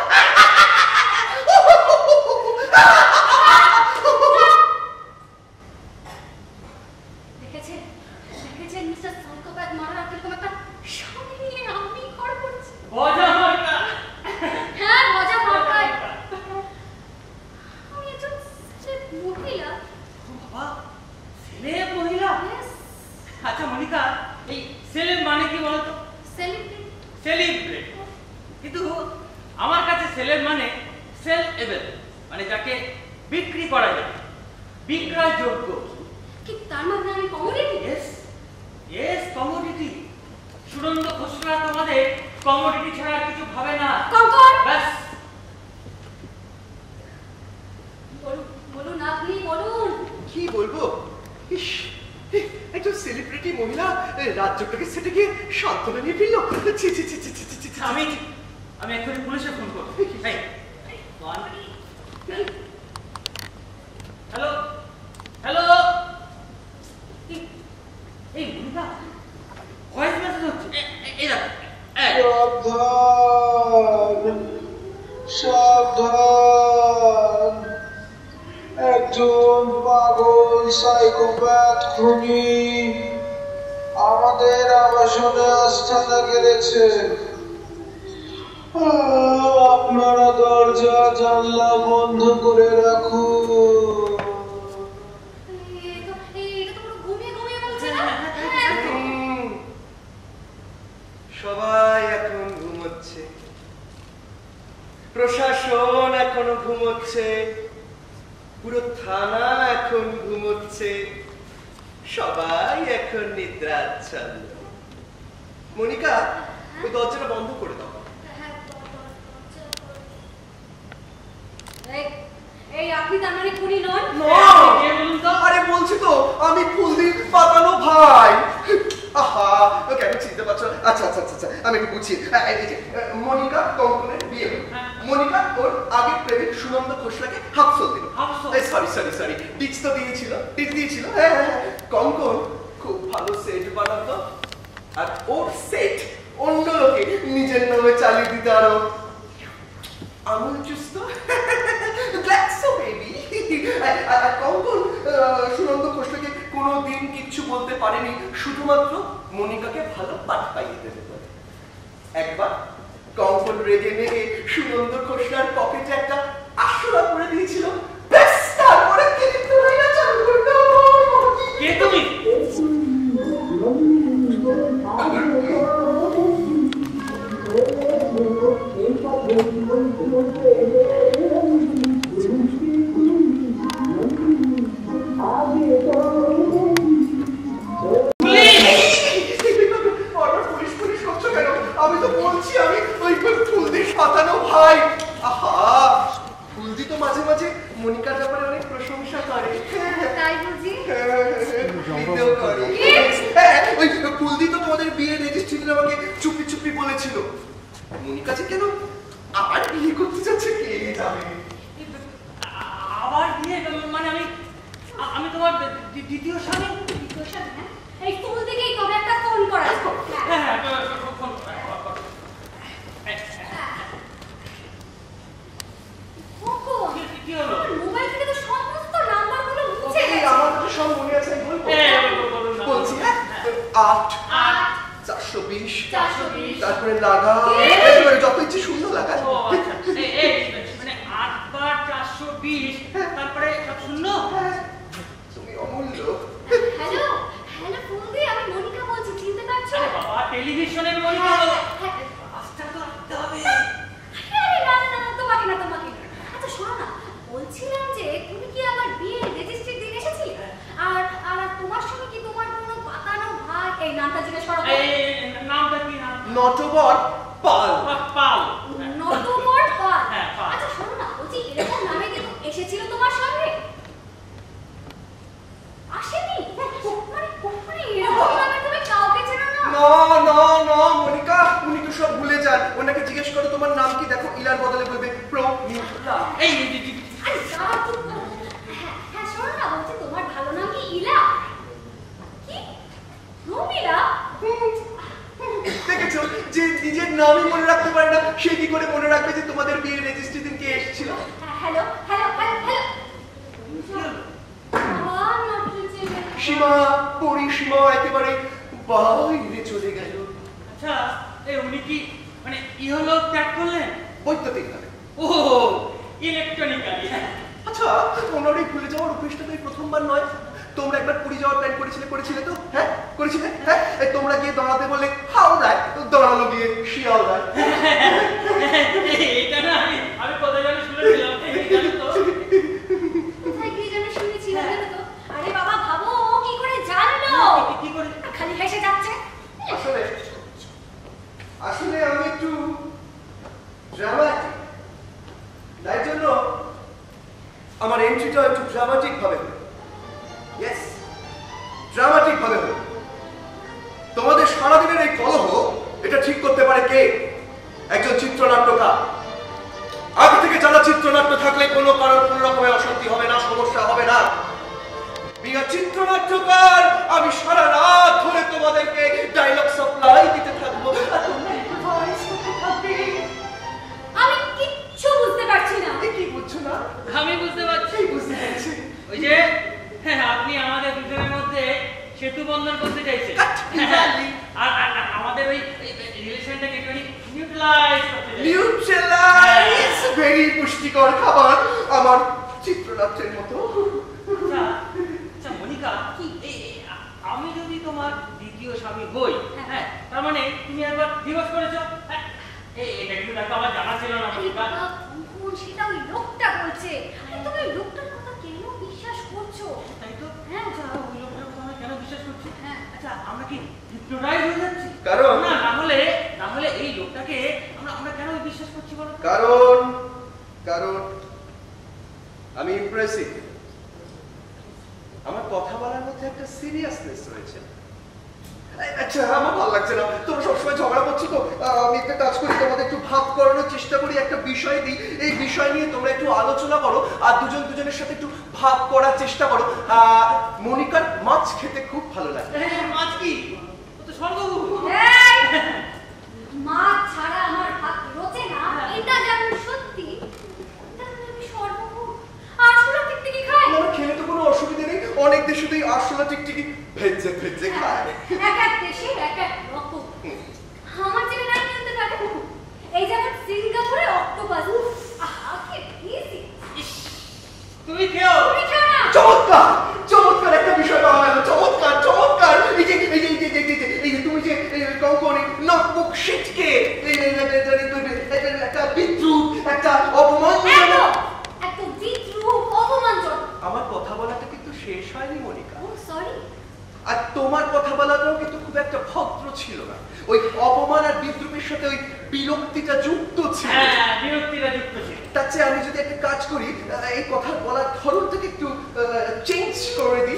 দেখেছেন মিস্টার সাইকোপ্যাথ মারা কিরকম একটা স্বামী নিয়ে আমি ঘর করছি। মজা মার্কা। হ্যাঁ, মজা মার্কা। আমি একজন সেলেব মহিলা। বাবা, সেলেব মহিলা? আচ্ছা মনিকা, এই সেলেব মানে কি বলতো? সেলিব্রিটি। কিন্তু আমার কাছে সেলেব মানে সেলএবল, মানে যাকে বিক্রি করা যায়, বিক্রয়যোগ্য। কি তার মানে আমি commodity? Yes, commodity. Sunanda Khosla তোমাদের কমোডিটি ছাড়া কিছু ভাবে না। কঙ্কর, ব্যাস। বলুন আপনি বলুন। কি বলবো? ইস, একজন সেলিব্রিটি মহিলা রাজ্যটাকে সেটে গিয়ে সান্ত্বনা নিয়ে ফিরল। আমি এক্ষুনি পুলিশে ফোন করবো। হ্যালো। এই মনিকা, ভয়েস মেসেজ হচ্ছে। এই দেখো। সাবধান, একজন পাগল সাইকোপ্যাথ খুনি আমাদের আবাসনে আস্তানা গেড়েছে। আপনারা দরজা জানলা বন্ধ করে রাখুন। সবাই এখন ঘুমোচ্ছে, প্রশাসন এখনো ঘুমোচ্ছে, পুরো থানা এখন ঘুমোচ্ছে, সবাই এখন নিদ্রাচ্ছন্ন। মনিকা, ওই দরজাটা বন্ধ করে দাও। এই আপনি তার মানে খুনি নন? আরে বলছি তো, আমি ফুলদির পাতানো ভাই। আহা, কেন চিনতে পারছো? আচ্ছা, আমি একটু বুঝছি। মনিকা কঙ্কনের বিয়ে হলো। মনিকা ওর আগের প্রেমিক সুনন্দ খোসলাকে হাফসল দিল। সরি, টিচ দিয়েছিল। হ্যাঁ, কঙ্কন খুব ভালো সেট বানাতো, আর ওর সেট অন্য লোকে নিজের নামে চালিয়ে দিতে আরো আমল চুস্ত। কঙ্কন সুনন্দ খোসলাকে কোনোদিন কিচ্ছু বলতে পারেনি, শুধুমাত্র মনিকাকে ভালো পাঠ পাইয়ে দেবে বলে। একবার কঙ্কন রেগে মেগে সুনন্দ খোসলার পকেটে একটা আশরা করে দিয়েছিল। ব্যাস, তারপরে কে তুমি? আমি তো বলছি আমি ওই ফুলদির সাতানো ভাই। আহা, ফুলদি তো মাঝে মাঝে মনিকার ব্যাপারে অনেক প্রশংসা করে। তাই বুঝি? ওই ফুলদি তো তোমাদের বিয়ের রেজিস্ট্রি আমাকে চুপি বলেছিল। মনিকা যে কেন আবার বিয়ে করতে যাচ্ছে কে জানে। আবার বিয়ে মানে আমি তোমার দ্বিতীয় স্বামী। দ্বিতীয় স্বামী? হ্যাঁ, এই ফুল থেকেই তোকে একটা ফোন করা। হ্যাঁ কি হলো? মোবাইল থেকে তো সমস্ত নাম্বারগুলো মুছে গেছে। আমার তো সব মনে আছে, আমি বলবো। বলছি 8 420 তারপরে লাগা, যত ইচ্ছে শূন্য লাগা। মানে 8 বার 420 তারপরে সব শূন্য। তুমি অমূল্য। হ্যালো হ্যালো ফোন দিয়ে আমি মনিকা বলছি, চিনতে পারছো? আরে বাবা, টেলিভিশনের মনিকা বলো। আস্তে তো রাখতে হবে। আরে না না না, তোমাকে না। আচ্ছা শোনো না, বলছিলাম যে তুমি কি আমার বিয়ের রেজিস্ট্রির দিন এসেছিলে? আর তোমার সঙ্গে কি তোমার কোনো পাতানো ভাই, এই নামটা জিজ্ঞেস করো। এই নামটা কি? নাম নটবর পাল। পাল। নটবর পাল। হ্যাঁ, পাল। আচ্ছা শোনো না, বলছি এরকম নামে কি এসেছিল তোমার সঙ্গে? আসেনি? মানে এরকম নামে তুমি কাউকে চেনো না? না মনিকা, উনি তো সব ভুলে যান। ওনাকে জিজ্ঞেস করো তোমার নাম কি, দেখো ইলার বদলে বলবে প্রমিলা। এই আরে যাও চুপ করো। হ্যাঁ শোনো না, বলছি তোমার ভালো নাম কি ইলা? কি প্রমিলা? দেখেছো, যে নিজের নামই মনে রাখতে পারে না সে কি করে মনে রাখবে যে তোমাদের বিয়ের রেজিস্ট্রি দিন কে এসেছিল? হ্যালো সীমা, পরিসীমা একেবারে বাইরে চলে গেল। আচ্ছা, এই উনি কি মানে ইহলোক ত্যাগ করলেন? বৈদ্যুতিক ভাবে। ও ইলেকট্রনিক্যালি। আচ্ছা, ওনার এই ভুলে যাওয়ার অভ্যেসটা তো এই প্রথমবার নয়। তোমরা একবার পুরী যাওয়ার প্ল্যান করেছিলে তো? হ্যাঁ করেছিলে। হ্যাঁ, তোমরা গিয়ে দাঁড়াতে বললে হাওড়ায়, দাঁড়ালো গিয়ে শিয়ালদায়। এটা না আমি কোথায় যেন শুনেছিলাম। জানো তো কোথায় গিয়ে যেন শুনেছিলাম জানো তো? আরে বাবা ভাবো ও কি করে জানলো? কি করে? খালি হেসে যাচ্ছে। আসলে আমি একটু ড্রামাটিক, তাই জন্য আমার এন্ট্রিটা একটু ড্রামাটিক ভাবে হলো। ইয়েস, ড্রামাটিক ভাবে হলো। তোমাদের সারাদিনের এই কলহ এটা ঠিক করতে পারে কে? একজন চিত্রনাট্যকার। আগে থেকে যারা চিত্রনাট্য থাকলে কোনো কারোর কোনো রকমের অশান্তি হবে না, সমস্যা হবে না। চিত্রনাট্যকার আমি সারা রাত ধরে তোমাদেরকে ডায়লগ সাপ্লাই দিতে থাকবো। আমি কিচ্ছু বুঝতে পারছি না। কি বুঝছো না? আমি বুঝতে পারছি। বুঝতে পারছি। ওই যে আপনি আমাদের দুজনের মধ্যে সেতু বন্ধন করতে চাইছেন, আর আমাদের ওই রিলেশনটাকে একটু নিউট্রালাইজ করতে চাইছেন। নিউট্রালাইজ ভেরি পুষ্টিকর খাবার আমার চিত্রনাট্যের মতো। আচ্ছা মনিকা, আমি যদি তোমার দ্বিতীয় স্বামী হই, হ্যাঁ তার মানে তুমি একবার ডিভোর্স করেছো। এটা কিন্তু দেখো আমার জানা ছিল না মনিকা। সেটা ওই লোকটা বলছে। তুমি ওই লোকটার কথা কেন বিশ্বাস করছো? তাই তো। হ্যাঁ যাও, ওই লোকটার কথা আমরা কেন বিশ্বাস করছি? হ্যাঁ আচ্ছা আমরা কি হিপনোটাইজ হয়ে যাচ্ছি? কারণ না হলে এই লোকটাকে আমরা কেন বিশ্বাস করছি বলো? কারণ আমি ইমপ্রেসিভ। আমার কথা বলার মধ্যে একটা সিরিয়াসনেস রয়েছে। আচ্ছা আমার ভালো লাগছে না, তোমরা সবসময় ঝগড়া করছো তো। আমি একটা কাজ করি, তোমাদের একটু ভাব করানোর চেষ্টা করি, একটা বিষয় দিই, এই বিষয় নিয়ে তোমরা একটু আলোচনা করো আর দুজনের সাথে একটু ভাব করার চেষ্টা করো। মনিকার মাছ খেতে খুব ভালো লাগে। মাছ কি? ও তো স্বর্গভূমি। মাছ ছাড়া আমার ভাত রোচে না, এটা যেমন সত্যি আমি সর্বভূম আরশোলা টিকটিকি খাই। আমার খেলে তো কোনো অসুবিধা নেই, অনেক দেশেতেই আরশোলা টিকটিকি ভেজে খায়। এক এক দেশে এক এক রকম। আমার যেটা নাই কিনতে পারে, এই যেমন সিঙ্গাপুরে অক্টোপাস। আহা কি ইজি। তুমি খেও না। চমৎকার একটা বিষয় পাওয়া গেল। চমৎকার। এই যে তুমি যে কঙ্কনি নাকমুখ শিটকে একটা বিদ্রুপ, একটা অপমানজনক। একটা বিদ্রুপ, অপমানজনক। আমার কথা বলাটা কিন্তু শেষ হয়নি মনিকা। সরি। আর তোমার কথা বলাটাও কিন্তু খুব একটা ভদ্র ছিল না। ওই অপমান আর বিদ্রুপের সাথে ওই বিরক্তিটা যুক্ত ছিল। হ্যাঁ, বিরক্তিটা যুক্ত ছিল। তার চেয়ে আমি যদি একটা কাজ করি, এই কথা বলার ধরনটাকে একটু চেঞ্জ করে দিই।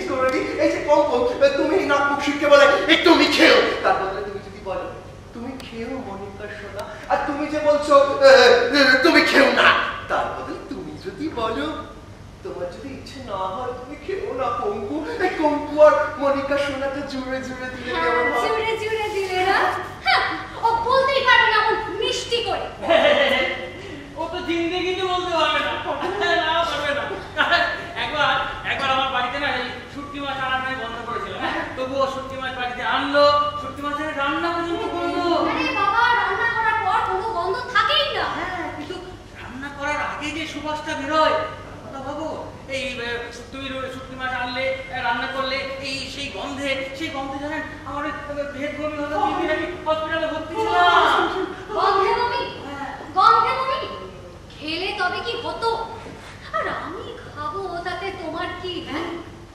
এই যে কঙ্কন, তুমি নাক মুখ শিখতে বলে একটু তুমি খেও, তার বদলে তুমি যদি বলো তুমি খেও খেও মনিকা সোনা। আর তুমি যে বলছো তুমি খেও না, তার বদলে তুমি যদি বলো তোমার যদি ইচ্ছে না হয় তুমি খেও না কঙ্কু, এই কঙ্কু আর মনিকা সোনাটা জুড়ে জুড়ে দিলে কেমন হয়? জুড়ে জুড়ে দিলে না? ও বলতেই পারবে না এমন মিষ্টি করে। ও তো জিন্দেগিতে বলতে পারবে না, না পারবে না। একবার আমার বাড়িতে না শুটকি মাছ আনাটাই বন্ধ করেছিলাম, তবুও শুটকি মাছ বাড়িতে আনলো, শুটকি মাছের রান্না পর্যন্ত করলো। আরে বাবা, রান্না করার পর কোনো গন্ধ থাকেই না। কিন্তু রান্না করার আগে যে সুবাসটা বেরোয়, কথা ভাবো। এই তুমি শুটকি মাছ আনলে, রান্না করলে, এই সেই গন্ধে জানেন আমার ভেদ বমি হলো, আমি হসপিটালে ভর্তি ছিলাম। গন্ধে বমি? গন্ধে বমি খেলে তবে কি হতো? আর আমি খাবো তাতে তোমার কি? হ্যাঁ,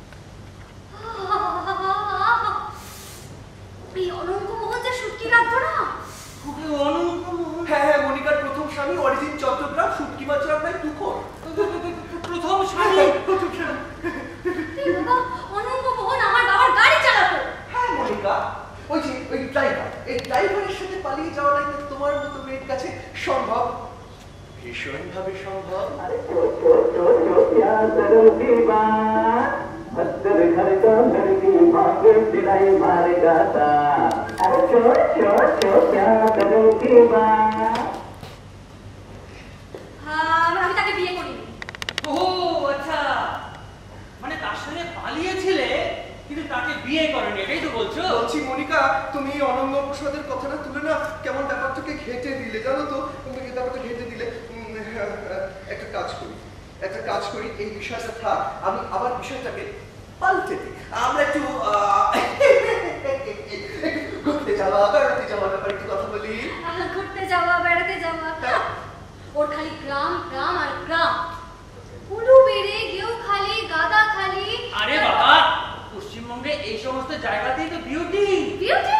এই অনঙ্গমোহন যা শুটকি রাখবো না। অনঙ্গমোহন? হ্যাঁ, মনিকার প্রথম স্বামী অরিজিৎ চট্টগ্রাম শুটকি মাছ রান্নায় তুখর। প্রথম স্বামী? বাবা, অনঙ্গমোহন আমার বাবার গাড়ি চালাতো। হ্যাঁ মনিকা, ওই যে ওই ড্রাইভার, এই ড্রাইভারের সাথে পালিয়ে যাওয়াটাই তো তোমার মতো মেয়ের কাছে সম্ভব, ভীষণভাবে সম্ভব। আমি তাকে বিয়ে করিনি। ও আচ্ছা, মানে তার সঙ্গে পালিয়েছিলে কিন্তু তাকে বিয়ে করেনি, এটাই তো বলছো? বলছি মনিকা, তুমি অনঙ্গ প্রসাদের কথাটা তুলে না কেমন ব্যাপারটাকে ঘেঁটে দিলে, জানো তো? তুমি ব্যাপারটা ঘেঁটে দিলে। একটা কাজ করি, এই বিষয়টা থাক, আমি আবার বিষয়টাকে পাল্টে দিই। আমরা একটু ঘুরতে যাওয়া, বেড়াতে যাওয়ার ব্যাপারে একটু কথা বলি। ঘুরতে যাওয়া, বেড়াতে যাওয়া, ওর খালি গ্রাম গ্রাম আর গ্রাম। উলুবেড়ে, গেউখালি, গাদাখালি। আরে বাবা, পশ্চিমবঙ্গে এই সমস্ত জায়গাতেই তো বিউটি। বিউটি?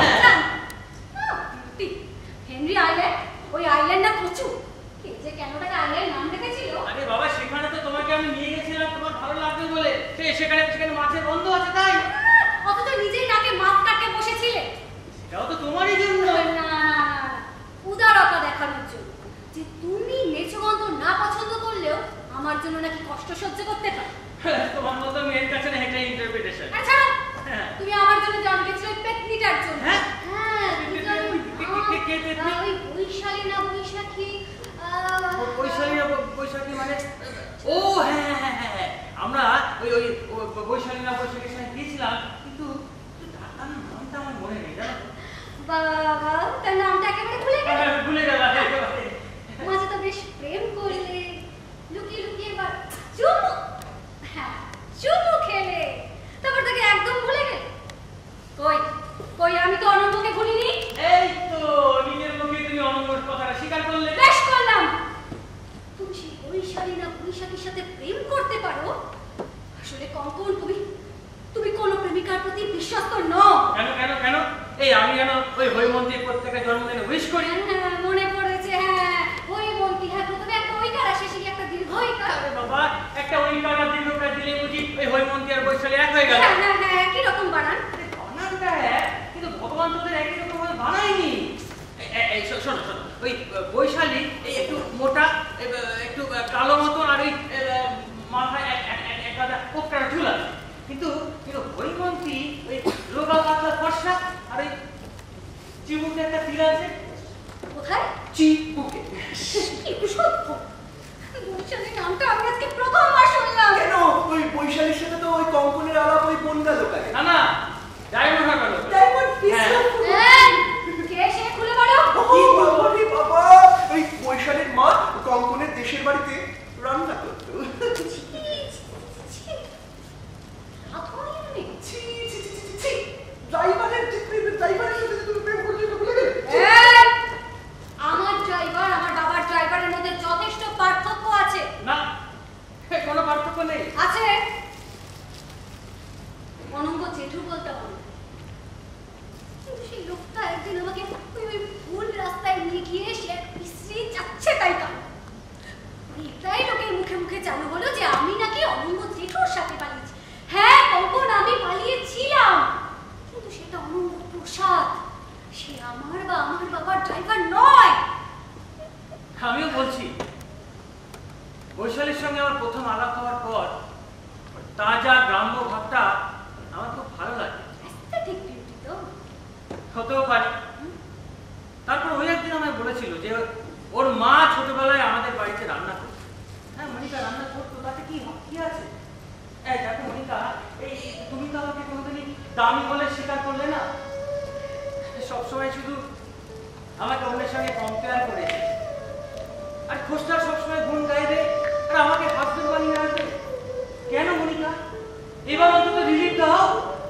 হেনরি আইল্যান্ড, ওই আইল্যান্ড না কচু, কে যে কেন তাকে আইল্যান্ড নাম রেখেছিল? আরে বাবা, সেখানে তো তোমাকে আমি নিয়ে গেছিলাম তোমার ভালো লাগবে বলে, সেখানে মাছের গন্ধ আছে তাই। অথচ নিজেই নাকে মাছ কাটে বসেছিলে। সেটাও তো তোমারই জন্য। না, উদারতা দেখানোর জন্য যে তুমি নেচু গন্ধ না পছন্দ করলেও আমার জন্য নাকি কষ্ট সহ্য করতে পারো। তোমার মতো মেয়ের কাছে না এটা ইন্টারপ্রিটেশন। আচ্ছা, তুমি আমার জন্য জান গেছিলে ওই পেতনিটার জন্য। হ্যাঁ, ওই বৈশালী না বৈশাখী, বৈশাখী মানে? ও হ্যাঁ, আমরা ওই বৈশালী না বৈশাখীর সাথে গিয়েছিলাম, কিন্তু তার নামটা আমার মনে নেই, জানো? বাবা, তার নামটা একেবারে ভুলে গেল। মাঝে তো বেশ প্রেম করলে, লুকিয়ে লুকিয়ে চুমু খেলে, তারপর তাকে একদম ভুলে গেলে। কই আমি তো অনঙ্গকে ভুলিনি। এই তো নিজের মুখে তুমি অনঙ্গর কথাটা স্বীকার করলে। বেশ করলাম। তুমি সেই বৈশালী না বৈশাখীর সাথে প্রেম করতে পারো, আসলে কঙ্কন তুমি কোন প্রেমিকার প্রতি বিশ্বস্ত নও। কেন? এই আমি যেন ওই হৈমন্তীর প্রত্যেকের জন্মদিনে উইশ করি। হ্যাঁ, মনে পড়েছে। হ্যাঁ, হৈমন্তী। হ্যাঁ, প্রথমে একটা ওইকার আসে, সেই একটা দীর্ঘ ওইকার। আরে বাবা, একটা ওইকার আর দীর্ঘকার দিলে বুঝি ওই হৈমন্তী আর বৈশালী এক হয়ে গেল? হ্যাঁ, একই রকম বানান। বানানটা এক, কিন্তু ভগবান তোদের একই রকম ভাবে বানায়নি। এই শোনো, ওই বৈশালী এই একটু মোটা, একটু কালো মতন, আর ওই মাথায় একটা কোকটা চুল আছে, কিন্তু হৈমন্তী ওই রোগা পাতলা ফর্সা, আর ওই চিবুকে একটা তিল আছে। কোথায়? চিবুকে। কি সত্য? বৈশালী নামটা আমি আজকে প্রথমবার শুনলাম। কেন? ওই বৈশালীর সাথে তো ওই কঙ্কনের আলাপ ওই বনগা লোকালে। না, ডায়মন্ড হারবার। কে সে খুলে বলো। বাবা, ওই বৈশালীর মা কঙ্কনের দেশের বাড়িতে রান্না করতো। ড্রাইভারের সাথে তুমি প্রেম করলে ভুলে গেলে? আমার ড্রাইভার, আমার বাবার ড্রাইভারের মধ্যে যথেষ্ট পার্থক্য আছে। না, কোনো পার্থক্য নেই। আছে। অনঙ্গ জেঠু বলতে হবে। সেই লোকটা একদিন আমাকে ওই ভুল রাস্তায় নিয়ে গিয়ে সে বিশ্রী যাচ্ছে তাই কারণ এটাই লোকের মুখে মুখে জানা হলো যে আমি নাকি অনঙ্গ জেঠুর সাথে পালিয়েছি। হ্যাঁ কখন আমি পালিয়েছিলাম, কিন্তু সেটা অনঙ্গ প্রসাদ। সে আমার বা করতেও পারে। তারপর ওই একদিন আমায় বলেছিল যে ওর মা ছোটবেলায় আমাদের বাড়িতে রান্না করতো। হ্যাঁ, মনিকা রান্না করতো, তাতে কি আছে? দেখো মনিকা, এই তুমি তো আমাকে কোনোদিনই দামি বলে স্বীকার করলে না, সবসময় শুধু আমাকে অন্যের সঙ্গে কম্পেয়ার করেছে। আর খোঁজটা সবসময় গুণ গাইবে আর আমাকে হাসতে বানিয়ে রাখবে। কেন মনিকা? এবার অন্তত রিলিফ দাও।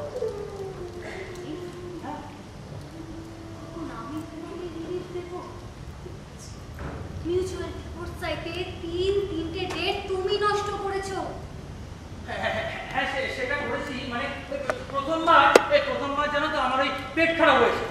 মিউচুয়াল ডিভোর্স চাইতে তিনটে ডেট তুমি নষ্ট করেছো। হ্যাঁ, সেটা করেছি। মানে প্রথমবার জানো তো আমার ওই পেট খারাপ হয়েছে,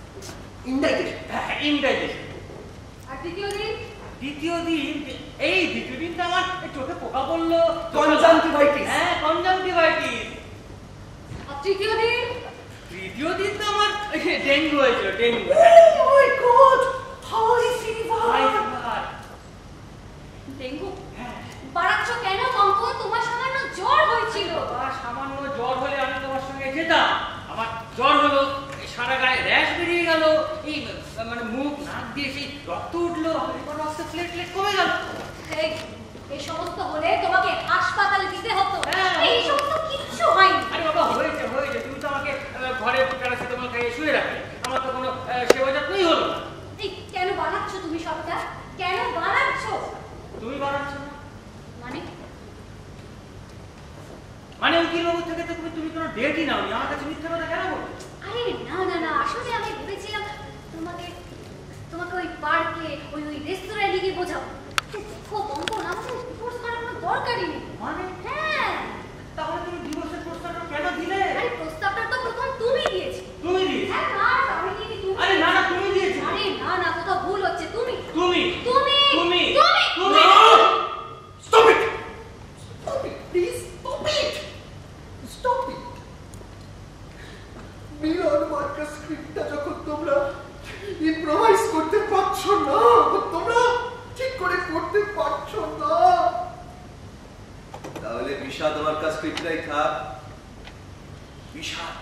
ইনডাইজেশন। আর দ্বিতীয় দিন এই দ্বিতীয় দিনটা আমার চোখে পোকা পড়লো, কনজাংটিভাইটিস। হ্যাঁ, কনজাংটিভাইটিস। আর তৃতীয় দিন তো আমার ডেঙ্গু হয়েছিল, ডেঙ্গু। ডেঙ্গু বাড়াচ্ছ কেন কঙ্কন? তোমার সামান্য জ্বর হয়েছিল। সামান্য জ্বর হলে আমি তোমার সঙ্গে যেতাম। আমার জ্বর হলো, সারা গায়ে র্যাশ বেরিয়ে গেল, এই মানে মুখ নাক দিয়ে সেই রক্ত উঠলো, রক্ত প্লেটলেট কমে গেল। এই সমস্ত হলে তোমাকে হাসপাতালে দিতে হতো। এই সমস্ত কিচ্ছু হয়নি। আরে বাবা, হয়েছে। তুমি তো আমাকে ঘরে প্যারাসিটামল খাইয়ে শুয়ে রাখলে, আমার তো কোনো সেবা যত্নই হলো না। এই কেন বানাচ্ছ তুমি সবটা? কেন বানাচ্ছ? তুমি বানাচ্ছ না মানে উকিল বাবু থেকে তো তুমি কোনো ডেটই নাওনি, আমার কাছে মিথ্যা কথা কেন বলো? আরে না, আসলে আমি ভেবেছিলাম তোমাকে ওই পার্কে ওই রেস্টুরেন্টে গিয়ে বোঝাবো। দেখো কঙ্কন, আমাদের ডিভোর্স করার কোনো দরকারই নেই। মানে? হ্যাঁ। তাহলে তুমি ডিভোর্সের প্রস্তাবটা কেন দিলে? আরে প্রস্তাবটা তো প্রথম তুমি দিয়েছি। তুমি দিয়েছি? হ্যাঁ, না আমি দিইনি, তুমি। আরে না, তুমি দিয়েছি। আরে না, কোথাও ভুল হচ্ছে। তুমি Stop it! Please, stop it! মিলন মার্কা স্ক্রিপ্টটা যখন তোমরা ইম্প্রোভাইজ করতে পারছো না, তোমরা ঠিক করে করতে পারছো না, তাহলে বিষাদ মার্কা স্ক্রিপ্টটাই থাক। বিষাদ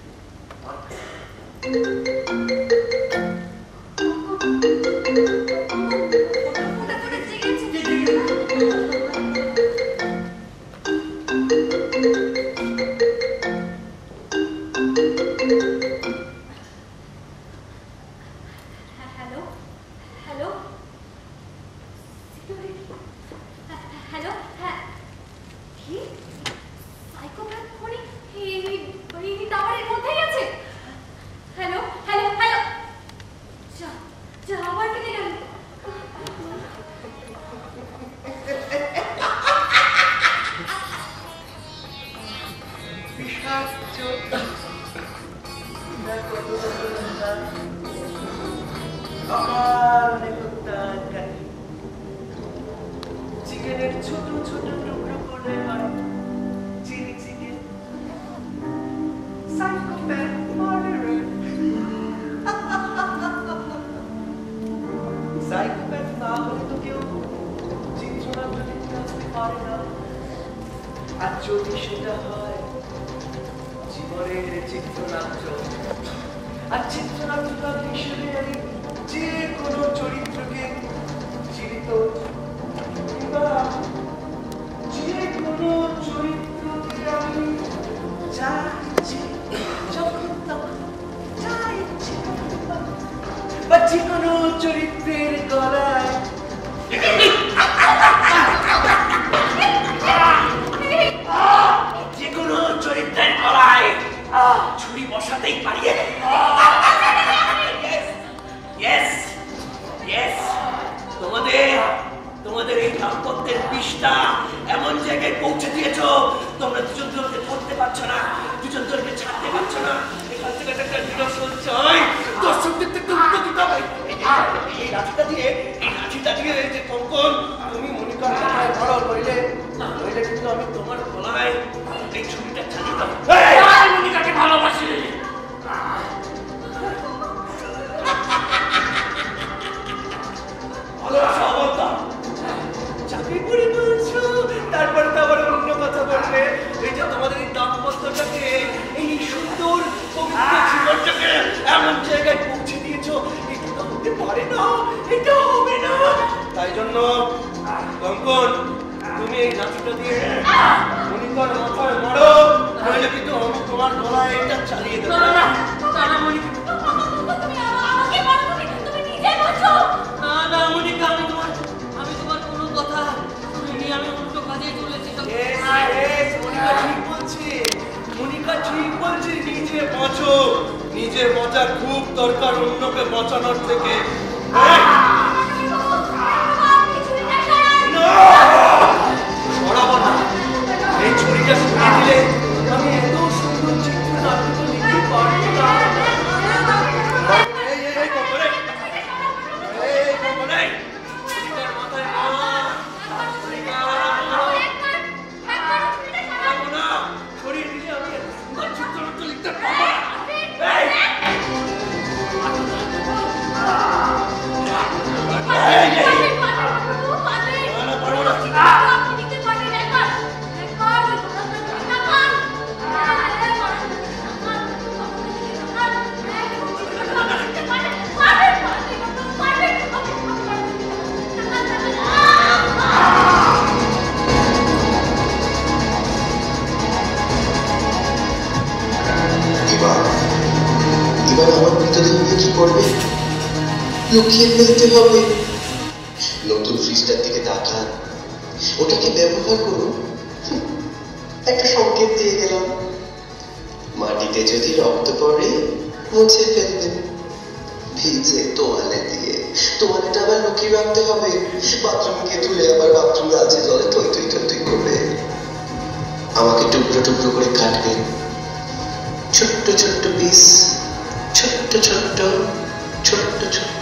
চিকেনের ছোট ছোট টুকরো করে chilli chicken psychopath murderer psychopath না হলে তো কেউ চিত্রনাট্য লিখতে আসতে পারে না। আর যদি সেটা হয় জীবনের চিত্রনাট্য, আর চিত্রনাট্যকার হিসেবে আমি যে কোনো চরিত্রকে জীবিত কিংবা যে কোনো চরিত্রকে আমি যা ইচ্ছে যখন তখন যা ইচ্ছে বা যে কোনো চরিত্রের গলায় যে কোনো চরিত্রের গলায় ছুরি বসাতেই পারি। তোমাদের এই দাম্পত্যের বিষটা এমন জায়গায় পৌঁছে দিয়েছ, তোমরা দুজন দুজনকে ধরতে পারছো না, দুজন দুজনকে ছাড়তে পারছো না। এখান থেকে একটা নিরসন চাই, দর্শকদের থেকে উত্তর দিতে হবে। এই লাঠিটা দিয়ে যে কঙ্কন তুমি মনিকার কথায় ধরো, নইলে কিন্তু আমি তোমার গলায় এই ছুরিটা চালিয়ে দেবো। মনিকাকে ভালোবাসি। ভালোবাসা অবস্থা চাকরি করে বলছো, তারপরে তো আবার অন্য কথা বলবে। এই যে তোমাদের এই দাম্পত্যটাকে, এই সুন্দর পবিত্র জীবনটাকে এমন জায়গায় শোনো কঙ্কন, তুমি এই লাঠিটা দিয়ে মনিকার মাথায় মারো, নইলে কিন্তু আমি তোমার গলায় এটা চালিয়ে দেবো। না মনিকা, না মনিকা, আমি তোমার কোনো কথা শুনিনি, আমি উল্টো কাজে চলেছি। মনিকা ঠিক বলছি, মনিকা ঠিক বলছি। নিজে বাঁচো, নিজে বাঁচা খুব দরকার অন্যকে বাঁচানোর থেকে। সরাবো না, এই ছুরিটা সরিয়ে দিলে আমি এত সুন্দর চিত্র লিখতে পারবো না। এবার আমার মৃতদেহকে কি করবে? লুকিয়ে ফেলতে হবে। নতুন ফ্রিজটার দিকে তাকান, ওটাকে ব্যবহার করুন। একটা সংকেত দিয়ে গেলাম, মাটিতে যদি রক্ত পড়ে মুছে ফেলবেন ভিজে তোয়ালে দিয়ে। তোয়ালেটা আবার লুকিয়ে রাখতে হবে, বাথরুম গিয়ে ধুলে আবার বাথরুম আছে জলে থই থই থই থই করবে। আমাকে টুকরো টুকরো করে কাটবেন, ছোট্ট ছোট্ট পিস, ছোট্ট ছোট্ট ছোট্ট ছোট্ট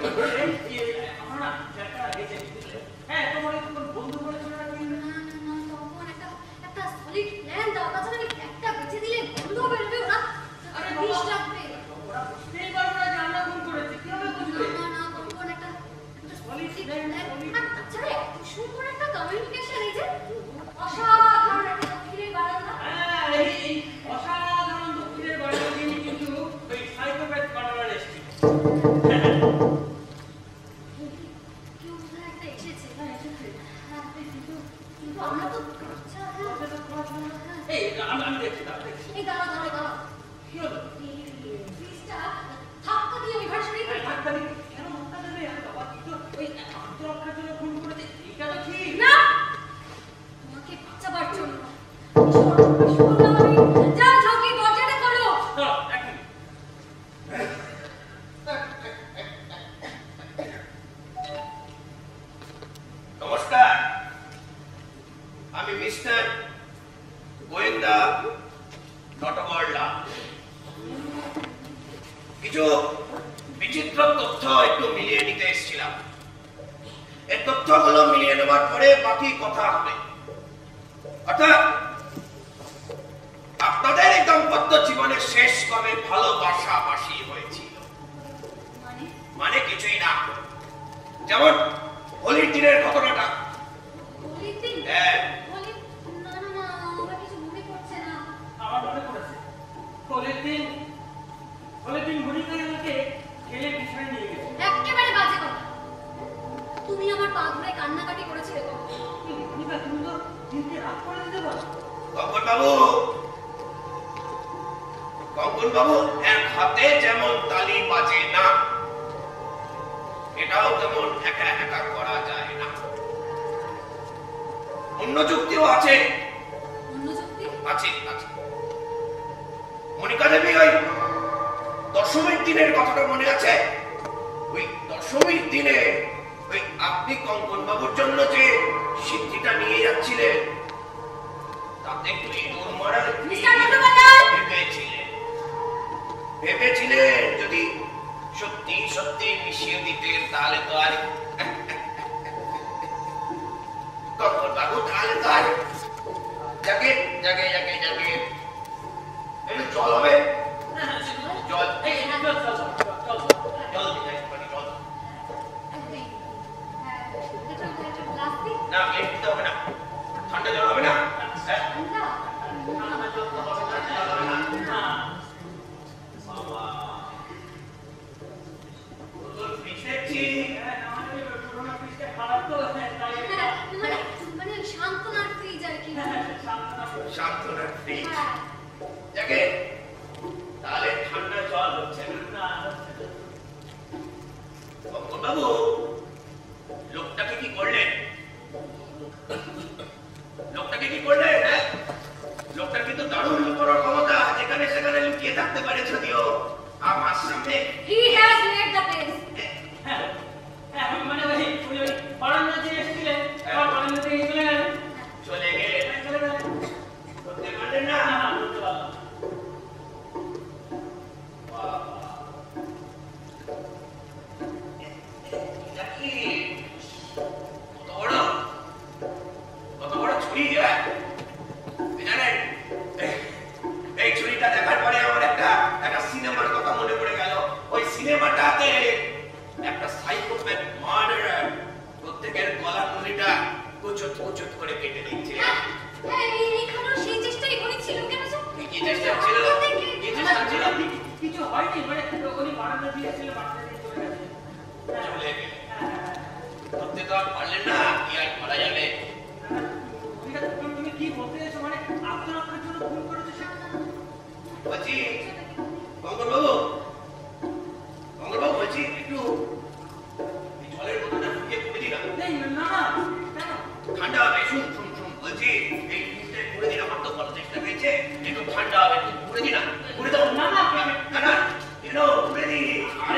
হ্যাঁ তোমার বন্ধু বলেছিল না তখন একটা সলিড প্ল্যান দাও, তাছাড়া একটা বেঁচে দিলে বন্ধ বেরবে, ওরা আরে বিষ লাগবে। ওরা বুঝতেই পারবে না যে আমরা ফোন করেছি, কিভাবে বুঝবে? না তখন একটা সলিড প্ল্যান, আর তাছাড়া এত সুন্দর একটা কমিউনিকেশন, এই যে অসাধারণ একটা দক্ষিণের বারান্দা। হ্যাঁ এই অসাধারণ দক্ষিণের বারান্দা দিয়ে কিন্তু ওই সাইকোপ্যাথ কর্নার এসেছে। কেউ বোধহয় একটা এসেছে। হ্যাঁ, কিন্তু আমরা তো আচ্ছা এই আমি দেখছি এই দাঁড়াও কি হলো? ফ্রিজটা ধাক্কা দিয়ে ওই ঘরে সরিয়ে দিই। ধাক্কা দিবি? কেন ধাক্কা দেবে? বাবা তুই তো ওই আত্মরক্ষার জন্য ফোন করেছে, এটা তো ঠিক না, তোমাকে বাঁচাবার জন্য। বললাম আমি, যাও ঝকি দরজাটা খোলো। এক মিনিট। নমস্কার, আমি মিস্টার গোয়েন্দা নটবরলা। কিছু বিচিত্র তথ্য একটু মিলিয়ে নিতে এসেছিলাম। এই তথ্যগুলো মিলিয়ে নেওয়ার পরে বাকি কথা হবে। অর্থাৎ আপনাদের এই দাম্পত্য জীবনের শেষ কবে ভালোবাসাবাসি হয়েছিল? মানে কিছুই না, যেমন হোলির দিনের ঘটনাটা। হোলির দিন? হ্যাঁ। না আমার কিছু মনে পড়ছে না। আমার মনে পড়েছে, হোলির দিন মনিকা আমাকে ঠেলে পিছনে নিয়ে গেছে। একেবারে বাজে কথা। তুমি আমার পা ধরে কান্নাকাটি করেছিলে তো। মনিকা তুমি তো দিনকে রাত করে দিতে পারো। কঙ্কন বাবু এক হাতে যেমন তালি বাজে না, এটাও তেমন একা একা করা যায় না। অন্য যুক্তিও আছে। অন্য যুক্তি? আছে। মনিকা দেবী ওই দশমীর দিনের কথাটা মনে আছে? ওই দশমীর দিনে ওই আপনি কঙ্কন বাবুর জন্য যে সিদ্ধিটা নিয়ে যাচ্ছিলেন, তাতে একটু ইঁদুর মারার ভেবেছিলেন যদি সত্যি মিশিয়ে দিতেন, তাহলে তো আর কঙ্কন বাবু, তাহলে তো আর যাকে একটু জল হবে? জল না, দিতে হবে না। ঠান্ডা জল হবে না? সান্ত্বনার ফ্রিজ। যাকে তাহলে ঠান্ডা জল হচ্ছে না। বাবু লোকটাকে কি করলেন? লোকটার কিন্তু দারুণ লুকোনোর ক্ষমতা, যেখানে সেখানে লুকিয়ে থাকতে পারে। যদিও আমার সামনে মানে ওই বারান্দা যে এসেছিলেন, বারান্দা থেকে চলে গেলেন। করতে পারলেন না? কত বড় ছুরি! জানেন, এই ছুরিটা দেখার পরে আমার একটা সিনেমার কথা মনে পড়ে গেল। ওই সিনেমাটাতে একটা সাইকোপ্যাথ মার্ডারার প্রত্যেকের গলার নলিটা কুচুত করে কেটে দিচ্ছে। কি চেষ্টা ছিল? কিছু হয়নি, মানে উনি বারান্দা দিয়ে এসেছিল, বারান্দা দিয়ে চলে গেছে। ধরতে তো আর পারলেন না, কি আর করা যাবে? তুমি কি বলতে চাইছো? মানে আত্মরক্ষার জন্য ফোন করেছো সেটা বলছি কঙ্কন বাবু বলছি একটু জলের বোতলটা ফুটিয়ে করে দিলাম। না ঠান্ডা হবে। শুন বলছি এই ফ্রিজটা করে দিলাম। আমার তো ভালো চেষ্টা পেয়েছে, একটু ঠান্ডা হবে, একটু করে দিলাম। করে দাও। না করে দি। আরে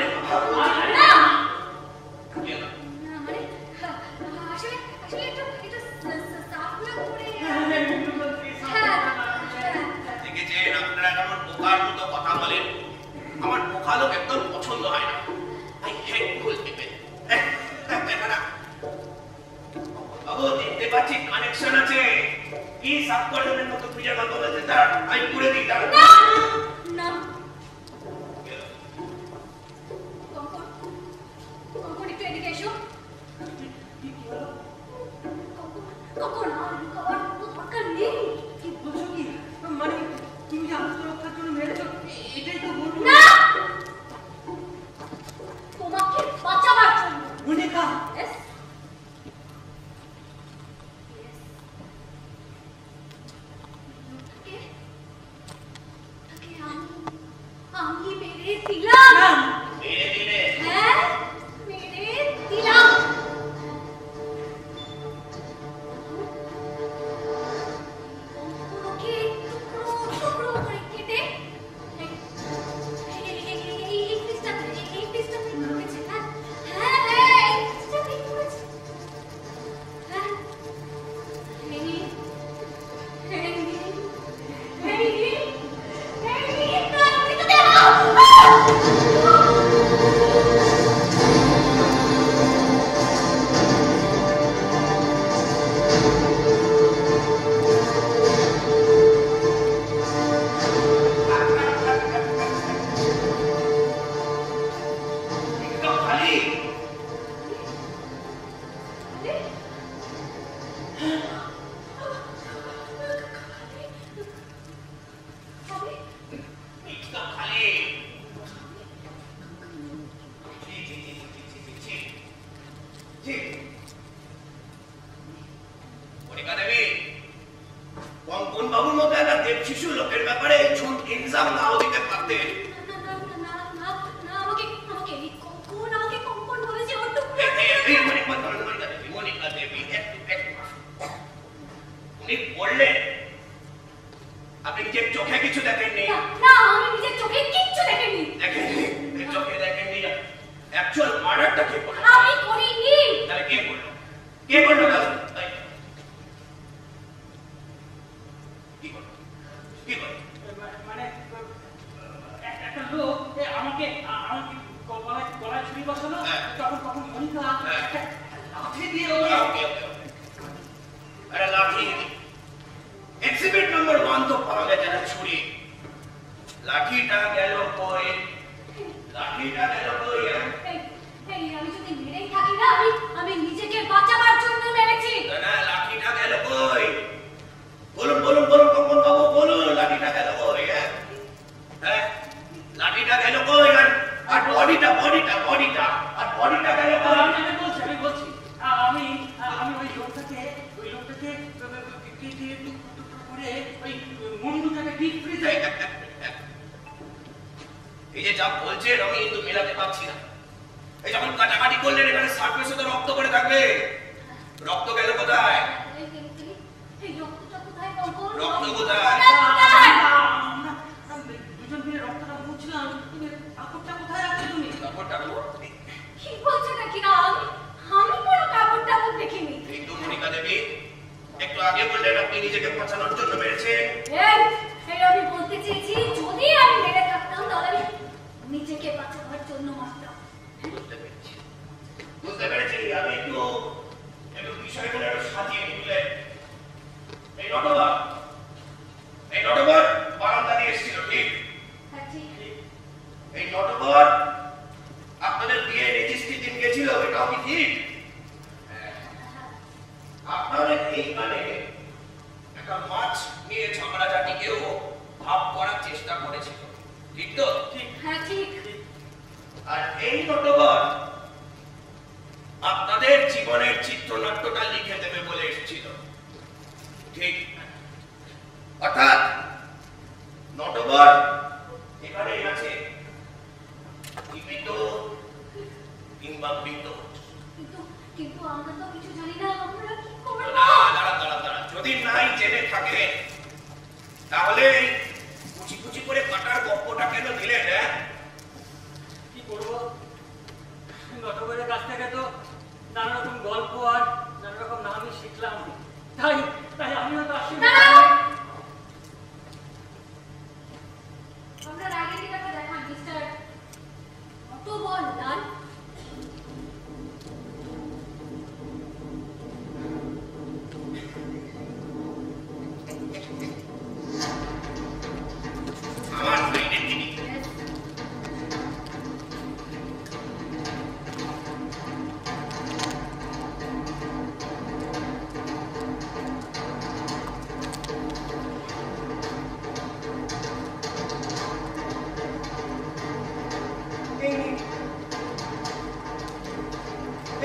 দেখেছেন আপনারা কেমন বোকার মতো কথা বলেন। আমার বোকা লোক একদম পছন্দ হয় না। I hate cool people. সাবকর্ডনের মতো খুঁজে গল্প বলতে তার আমি পুরে দিই তার না না কখন একটু এদিকে এসো কখন আর কখন তো দরকার নেই কি বলছো কি মানে তুমি যে আত্মরক্ষার জন্য মেরেছো এটাই তো বলবো না তোমাকে বাঁচাবার জন্য মনিকা Yes. আমি মেরে দিলাম মেরে দিলে হ্যাঁ মেরে দিলাম ওকে টুকরো টুকরো করে কেটে এই পিসটা করেছে হ্যাঁ হ্যাঁ হ্যাঁ এই পিসটা করেছে হ্যাঁ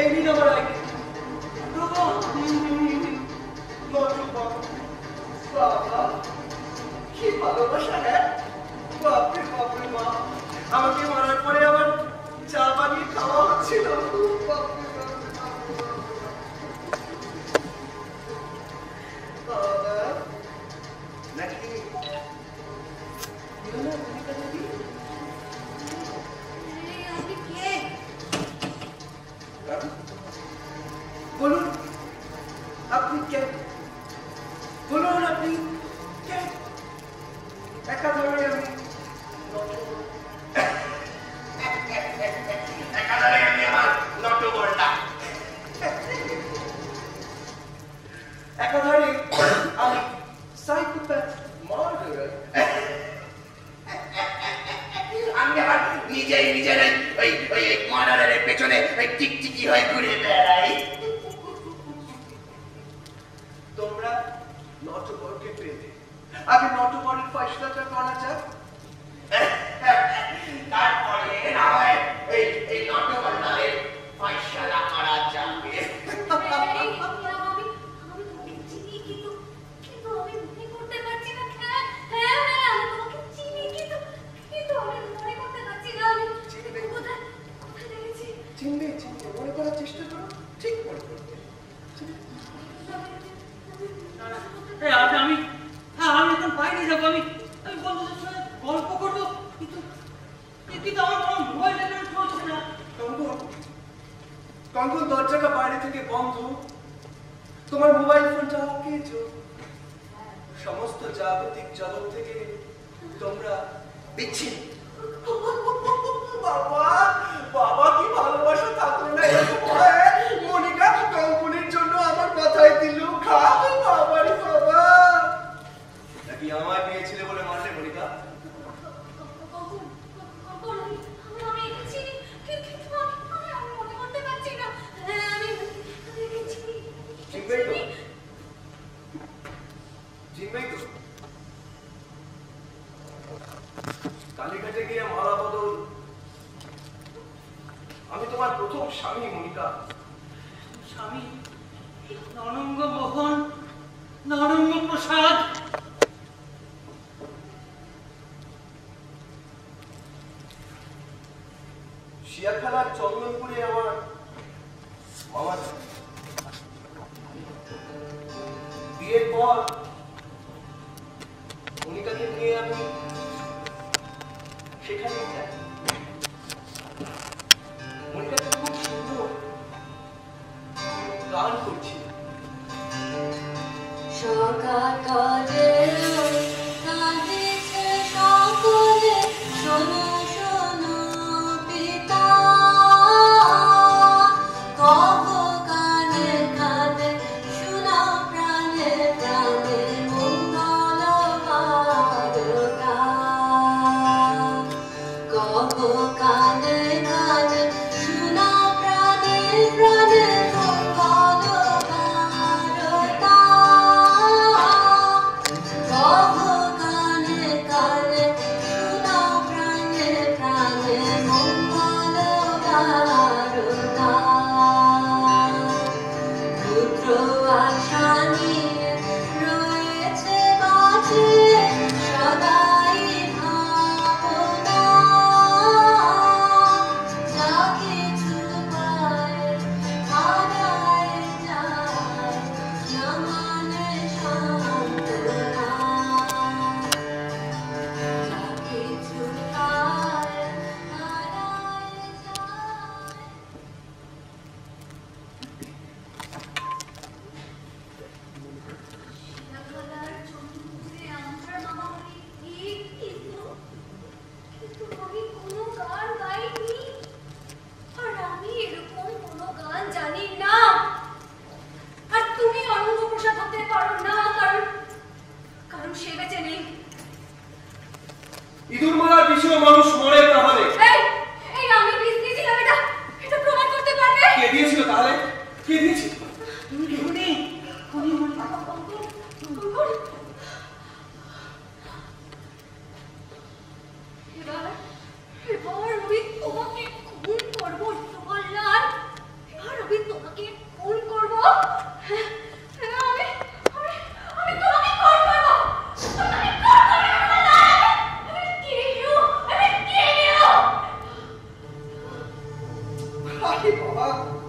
এই নিন আমার আইডি। বাবা কি ভালোবাসা! হ্যাঁ বাপরে বাপরে বাপ, আমাকে মারার পরে আবার চা বানিয়ে খাওয়া হচ্ছিল। নাকি বলুন আপনি কে? বলুন আপনি কে? একাধারে আমি একাধারে আমি সাইকোপ্যাথ মার্ডারার। আমি আবার নিজেই নিজের ওই মার্ডারের পেছনে টিকটিকি হয়ে ঘুরে বেড়াই। তোমরা নটবরকে পেলে, আগে নটবরের ফয়সালাটা করা যাক, তারপরে না হয় এই নটবর নামের ফয়সালা করা যাবে। চিনবে চিনবে, মনে করার চেষ্টা করো, ঠিক মনে করবে। আমি এখন বাইরে যাবো, আমি বন্ধুদের সঙ্গে গল্প করবো, কিন্তু আমার মোবাইল চলছে না। কঙ্কন দরজাটা বাইরে থেকে বন্ধ, তোমার মোবাইল ফোনটা অকেজ, সমস্ত জাগতিক জগৎ থেকে তোমরা বিচ্ছিন্ন। বাবা বাবা কি ভালোবাসা থাকলো না এরকম হয়। মনিকা কঙ্কনের জন্য আমার মাথায় দিল খা। বাবারে বাবা, নাকি আমায় পেয়েছিলে বলে মারলে মনিকা? কালীঘাটে গিয়ে মালা বদল, আমি তোমার প্রথম স্বামী মনিকা। স্বামী নরঙ্গ মোহন, নরঙ্গ প্রসাদ। শিয়াখালার চন্দনপুরে আমার মামা বিয়ের পর মনিকাকে নিয়ে আমি সেখানে যাই। মনিকাকে খুব সুন্দর গান করছি। সকালে কাঁদেছে সকলে, শোনো শোনো পিতা, কব কানে কানে শোনাও প্রাণে প্রাণে মঙ্গল বারতা, কব কানে কানে শোনাও প্রাণে প্রাণে মঙ্গল বারতা। আরে বাবা,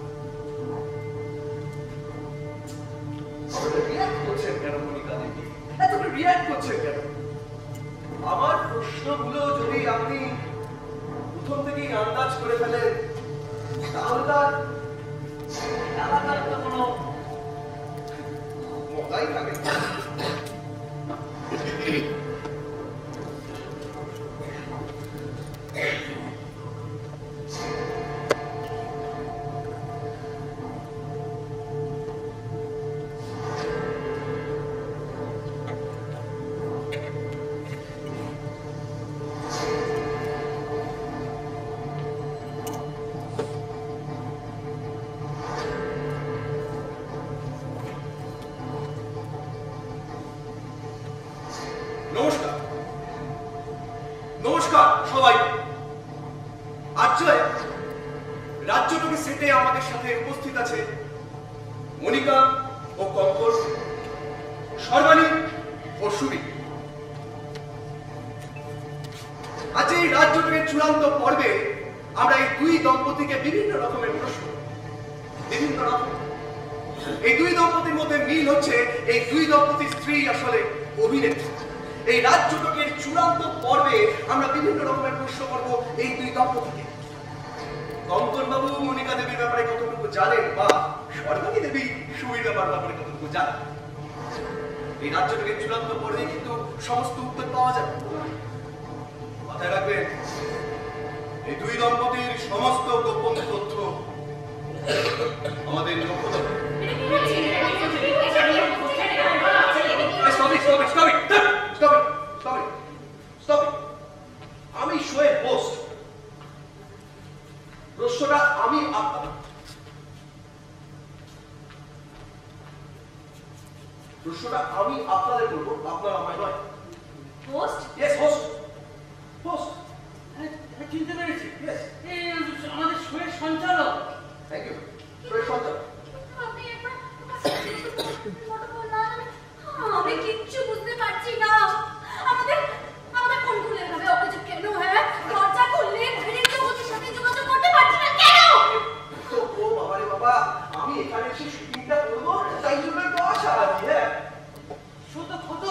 রিয়াক্ট করছেন কেন মনিকা দেবী? এত করে রিয়াক্ট করছেন কেন? আমার প্রশ্নগুলো যদি আপনি প্রথম থেকেই আন্দাজ করে ফেলেন তাহলে তার এলাকার তো কোনো মজাই থাকে না। নমস্কার, নমস্কার সবাই। আজ রাজ্যটুকু সেটে আমাদের সাথে উপস্থিত আছে মনিকা ও কঙ্কর, সর্বাণী ও সুবি। আজ এই রাজ্যটুকের চূড়ান্ত পর্বে আমরা এই দুই দম্পতিকে বিভিন্ন রকমের প্রশ্ন, বিভিন্ন রকম, এই দুই দম্পতির মধ্যে মিল হচ্ছে এই দুই দম্পতির স্ত্রী আসলে অভিনেত্রী। এই রাজ্যটকের চূড়ান্ত পর্বে আমরা বিভিন্ন রকমের প্রশ্ন করব এই দুই দম্পতিকে। কঙ্কন বাবু মনিকা দেবীর ব্যাপারে কতটুকু জানেন বা সর্বাণী দেবী সুবীর ব্যাপারে কতটুকু জানেন, এই রাজ্যটকের চূড়ান্ত পর্বে কিন্তু সমস্ত উত্তর পাওয়া যাবে। মাথায় রাখবেন, এই দুই দম্পতির সমস্ত গোপন তথ্য আমাদের লক্ষ্য থাকবে। আমি শোয়ের হোস্ট, প্রশ্নটা আমি আপনাদের করবো, আপনারা আমায় নয়। হোস্ট? Yes, host. হোস্ট চিনতে পেরেছি, আমাদের শোয়ের সঞ্চালক। Thank you. শোয়ের সঞ্চালক আমি কিচ্ছু বুঝতে পারছি না। আমাদের ফোন খুলে ভাবে অভিযোগ কেন? হ্যাঁ, দরজা খুললে বাইরের জগতের সাথে যোগাযোগ করতে পারছি না কেন? তো ও বাবা রে বাবা, আমি এখানে এসে শুটিংটা করবো তাই জন্য তো আশা আছি। হ্যাঁ, শত কত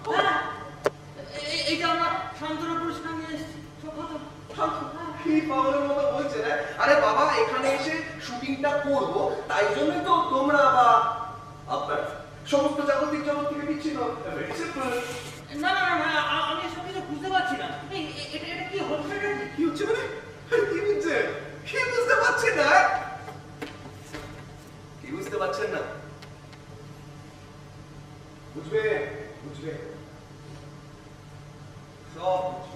এইটা আমরা শান্তনা পুরস্কার নিয়ে এসেছি। কি পাগলের মতো বলছে না? আরে বাবা, এখানে এসে শুটিংটা করবো তাই জন্যই তো তোমরা বা আপনার সমস্ত জাগতিক জগৎ থেকে বিচ্ছিন্ন। না না না, আমি এসব কিছু বুঝতে পারছি না। এটা কি হচ্ছে? কি হচ্ছে মানে? কি বুঝছে? কি বুঝতে পারছেন না? কি বুঝতে পারছেন না? বুঝবে, বুঝবে, সব বুঝবে।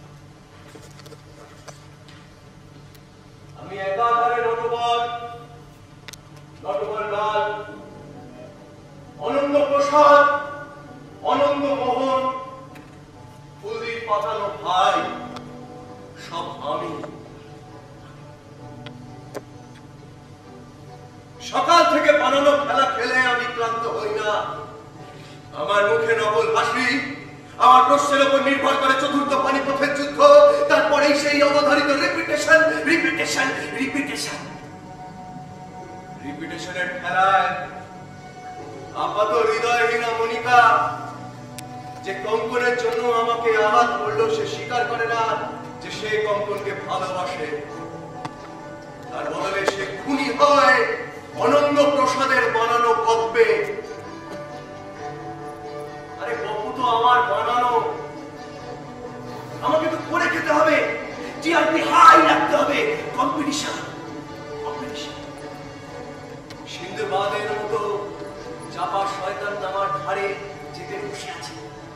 আমি একাধারে নটবর লাল, অনন্ত প্রসাদ, অনন্ত মোহন, ফুলদীপ পাতানো ভাই, সব আমি। সকাল থেকে বানানো খেলা খেলে আমি ক্লান্ত হই না। আমার মুখে নকল হাসি, আমার প্রশ্নের উপর নির্ভর করে চতুর্থ পানিপথের যুদ্ধ, তারপরেই সেই অবধারিত রিপিটেশন, রিপিটেশন, রিপিটেশন। রিপিটেশনের খেলায় আপাত হৃদয়হীনা মনিকা যে কঙ্কনের জন্য আমাকে আঘাত করলো, সে স্বীকার করে না যে সে কঙ্কনকে ভালোবাসে। তার বদলে সে খুনি হয় অনন্ত প্রসাদের বানানো গপ্পে। আরে গপ্প তো আমার বানানো, আমাকে তো করে খেতে হবে, টিআরপি হাই রাখতে হবে, কম্পিটিশন, কম্পিটিশন। সিন্ধুবাদের মতো চাপা শয়তান আমার ধারে যেতে বসে আছে।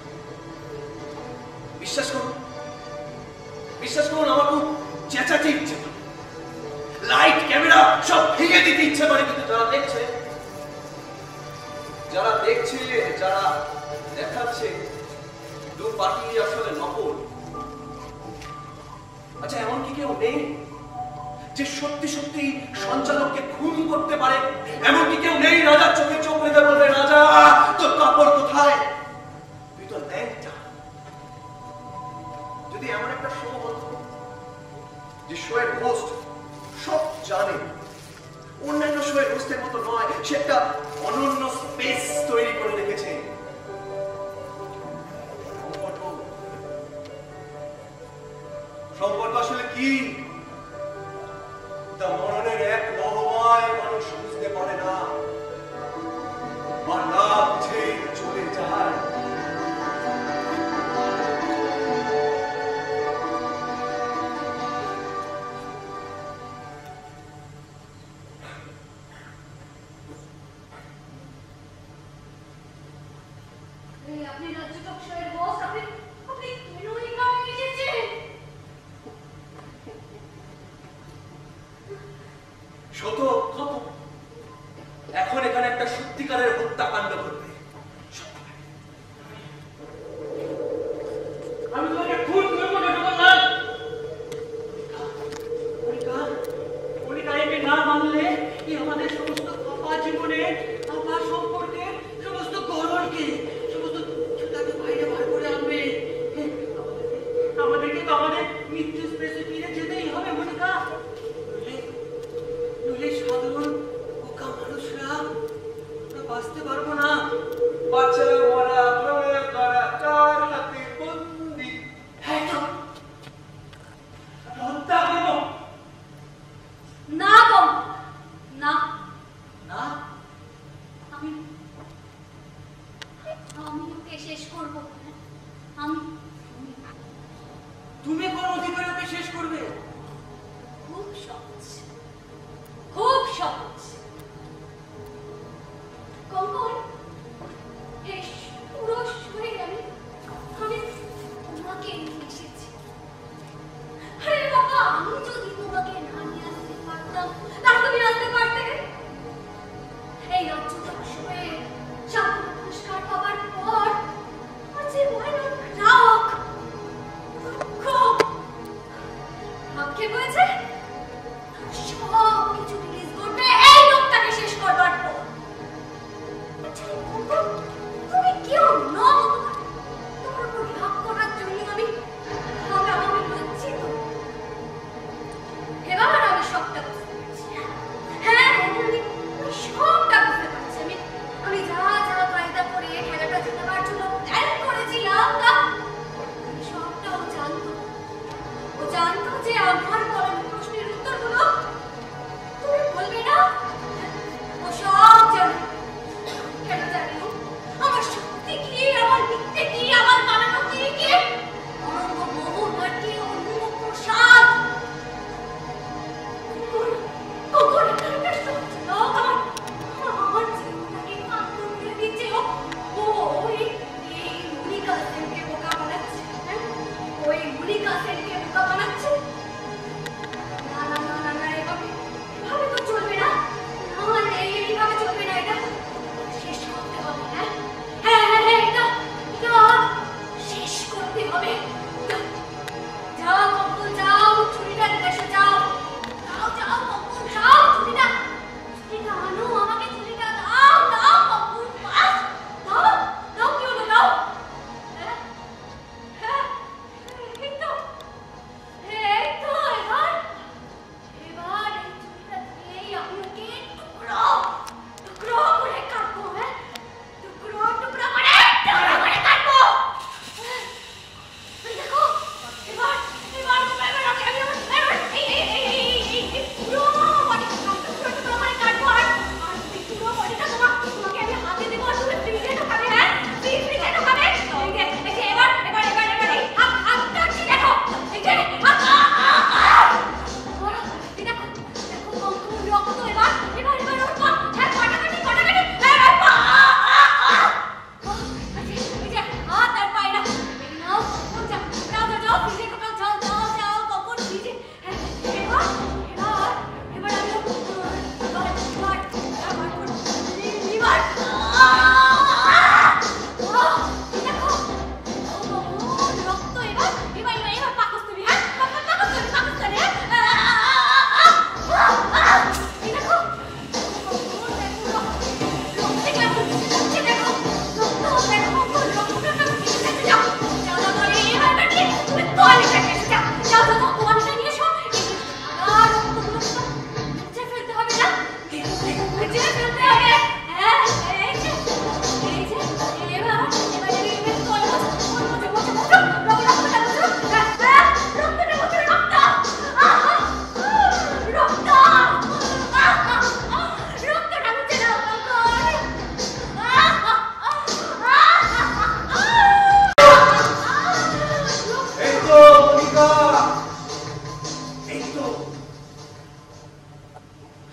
বিশ্বাস করুন, বিশ্বাস করুন, আমার খুব চেঁচাতে ইচ্ছে করে, লাইট ক্যামেরা সব ভেঙে দিতে ইচ্ছে করে, কিন্তু যারা দেখছে, যারা দেখাচ্ছে দু পার্টি আসলে নকল। আচ্ছা, এমন কি কেউ নেই যে সত্যি সত্যি সঞ্চালককে খুন করতে পারে? এমন কি কেউ নেই রাজার চোখে চোখ রেখে বলবে, রাজা তোর কাপড় কোথায়, তুই তো ল্যাংটা? যদি এমন একটা শো হতো যে শোয়ের হোস্ট সব জানে অন্যান্য শোয়ের বস্তুর মতো নয়, সে একটা অনন্য স্পেস তৈরি করে রেখেছে। সম্পর্ক আসলে কি? তা মরণের এক লহমায় মানুষ বুঝতে পারে না, আর না বুঝে চলে যায়। আপনি রাজ্য টকশোয়ের বস, আপনি কেন এখানে এসেছেন? শত এখন এখানে একটা সত্যিকারের হত্যাকাণ্ড ঘটবে। আমি তোমাকে খুন করবো না জগন্নাথ। কণিকাকে না মানলে কি আমাদের সমস্ত পাপা জীবনে, পাপা সম্পর্কে, সমস্ত গরণকে, সমস্ত তুচ্ছতাকে বাইরে বার করে আনবে। আমাদেরকে তো আমাদের মৃত্যু স্পেসে ফিরে যেতেই হবে মনিকা। নইলে সাধারণ বোকা মানুষরা বাঁচতে পারবো না। বাচ্চারা মরা, ভাঙা করা, কার হাতে বন্দি। হ্যাঁ, হত্যা করবো না গো, না না। আমি ওকে শেষ করব। তুমি কোন অধিকারে ওকে শেষ করবে? খুব সহজ, খুব সহজ। কঙ্কন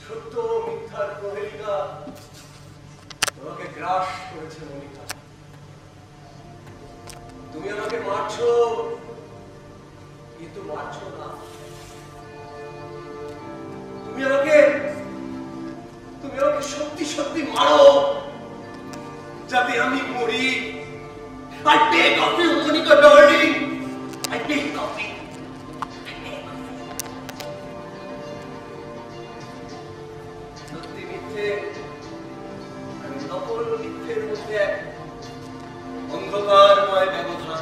সত্য মিথ্যার প্রহেলিকা তোমাকে গ্রাস করেছে মনিকা। তুমি আমাকে মারছো, কিন্তু মারছো না। তুমি আমাকে সত্যি সত্যি মারো, যাতে আমি মরি। I beg of you, Monica darling. I beg of you. সত্যি মিথ্যে আর নকল মিথ্যের মধ্যে অন্ধকারময় ব্যবধান,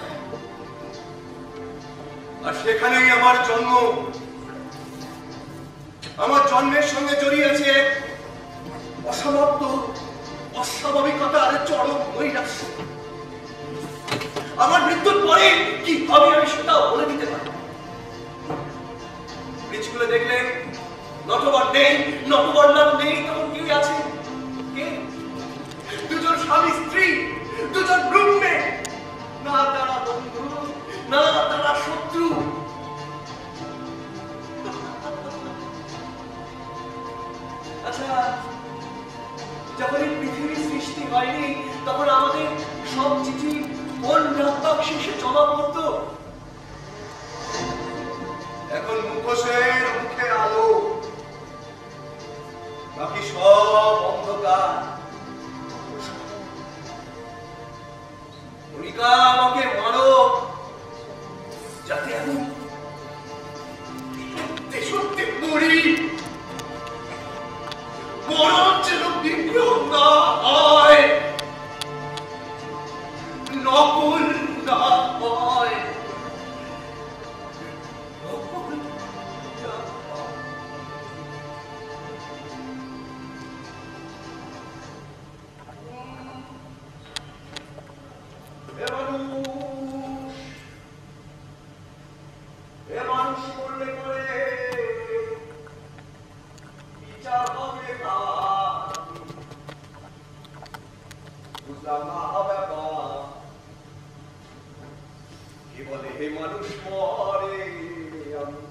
আর সেখানেই আমার জন্ম। আমার জন্মের সঙ্গে জড়িয়ে আছে অসমাপ্ত অস্বাভাবিকতার চরম নৈরাশ্য। আমার মৃত্যুর পরে কি হবে আমি সেটাও বলে দিতে পারি। ব্রিজগুলো দেখলে নটবর নেই, নটবর নাম নেই, তখন কি আছে? কে? দুজন স্বামী স্ত্রী, দুজন রুমমেট, না তারা বন্ধু, না তারা শত্রু। আচ্ছা, যখন এই পৃথিবীর সৃষ্টি হয়নি তখন আমাদের সব চিঠি কোন ডাকবাক্সে জমা পড়ত? এখন মুখোশের মুখে আলো, বাকি সব অন্ধকার। মনিকা আমাকে মারো, যাতে আমি সত্যি মরি, মরণ যেন বিগ্রহ না হয়, নকল না হয়। এ মানুষ করলে করে বিচার হবে না, বুঝলাম না ব্যাপার। কি বলে হে মানুষ মরে, আমি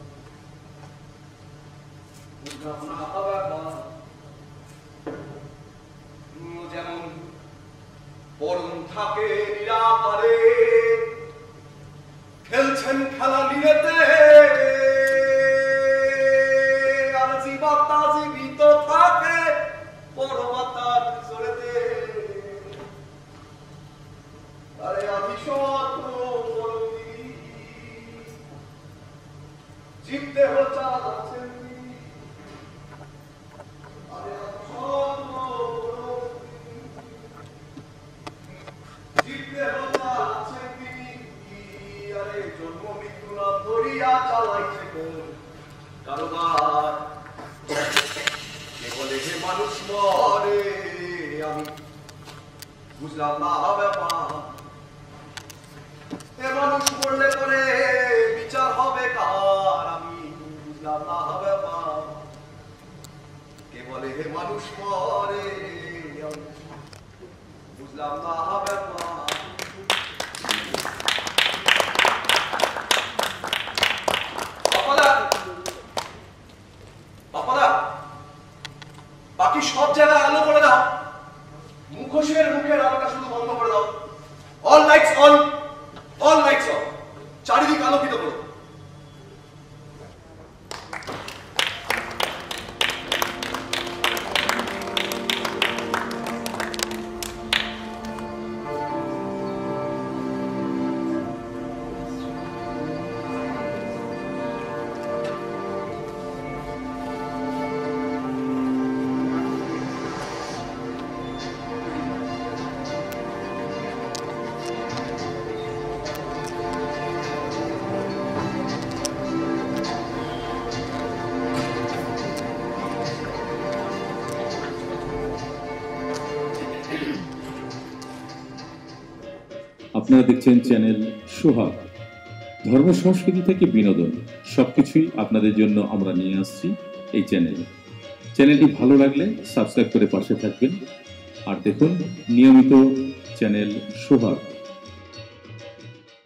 বুঝলাম না ব্যাপার। যেমন বরণ থাকে নিরাকারে, খেলছেন খেলা নিয়েতে, আর জীবাত্মা জীবিত থাকে পরমাত্মার জোরেতে। আরে আমি সত্য জীবতে চাল আছেন, আরে আমি সত্য জীবতে চাল আছেন তিনি। আরে জন্ম মৃত্যু না ধরিয়া চালাইছে কোন কারবার। কে বলে হে মানুষ মরে, আমি বুঝলাম না ব্যাপার। হে মানুষ মরলে পরে বিচার হবে কার, আমি বুঝলাম না ব্যাপার। কে বলে হে মানুষ মরে, আমি বুঝলাম না ব্যাপার। বাকি সব জায়গায় আলো করে দাও, মুখোশের মুখের আলোটা শুধু বন্ধ করে দাও। All lights on, all lights on, চারিদিক আলোকিত করো। আপনারা দেখছেন চ্যানেল সোহাগ। ধর্ম সংস্কৃতি থেকে বিনোদন সবকিছুই আপনাদের জন্য আমরা নিয়ে আসছি এই চ্যানেলে। চ্যানেলটি ভালো লাগলে সাবস্ক্রাইব করে পাশে থাকবেন আর দেখুন নিয়মিত চ্যানেল সোহাগ।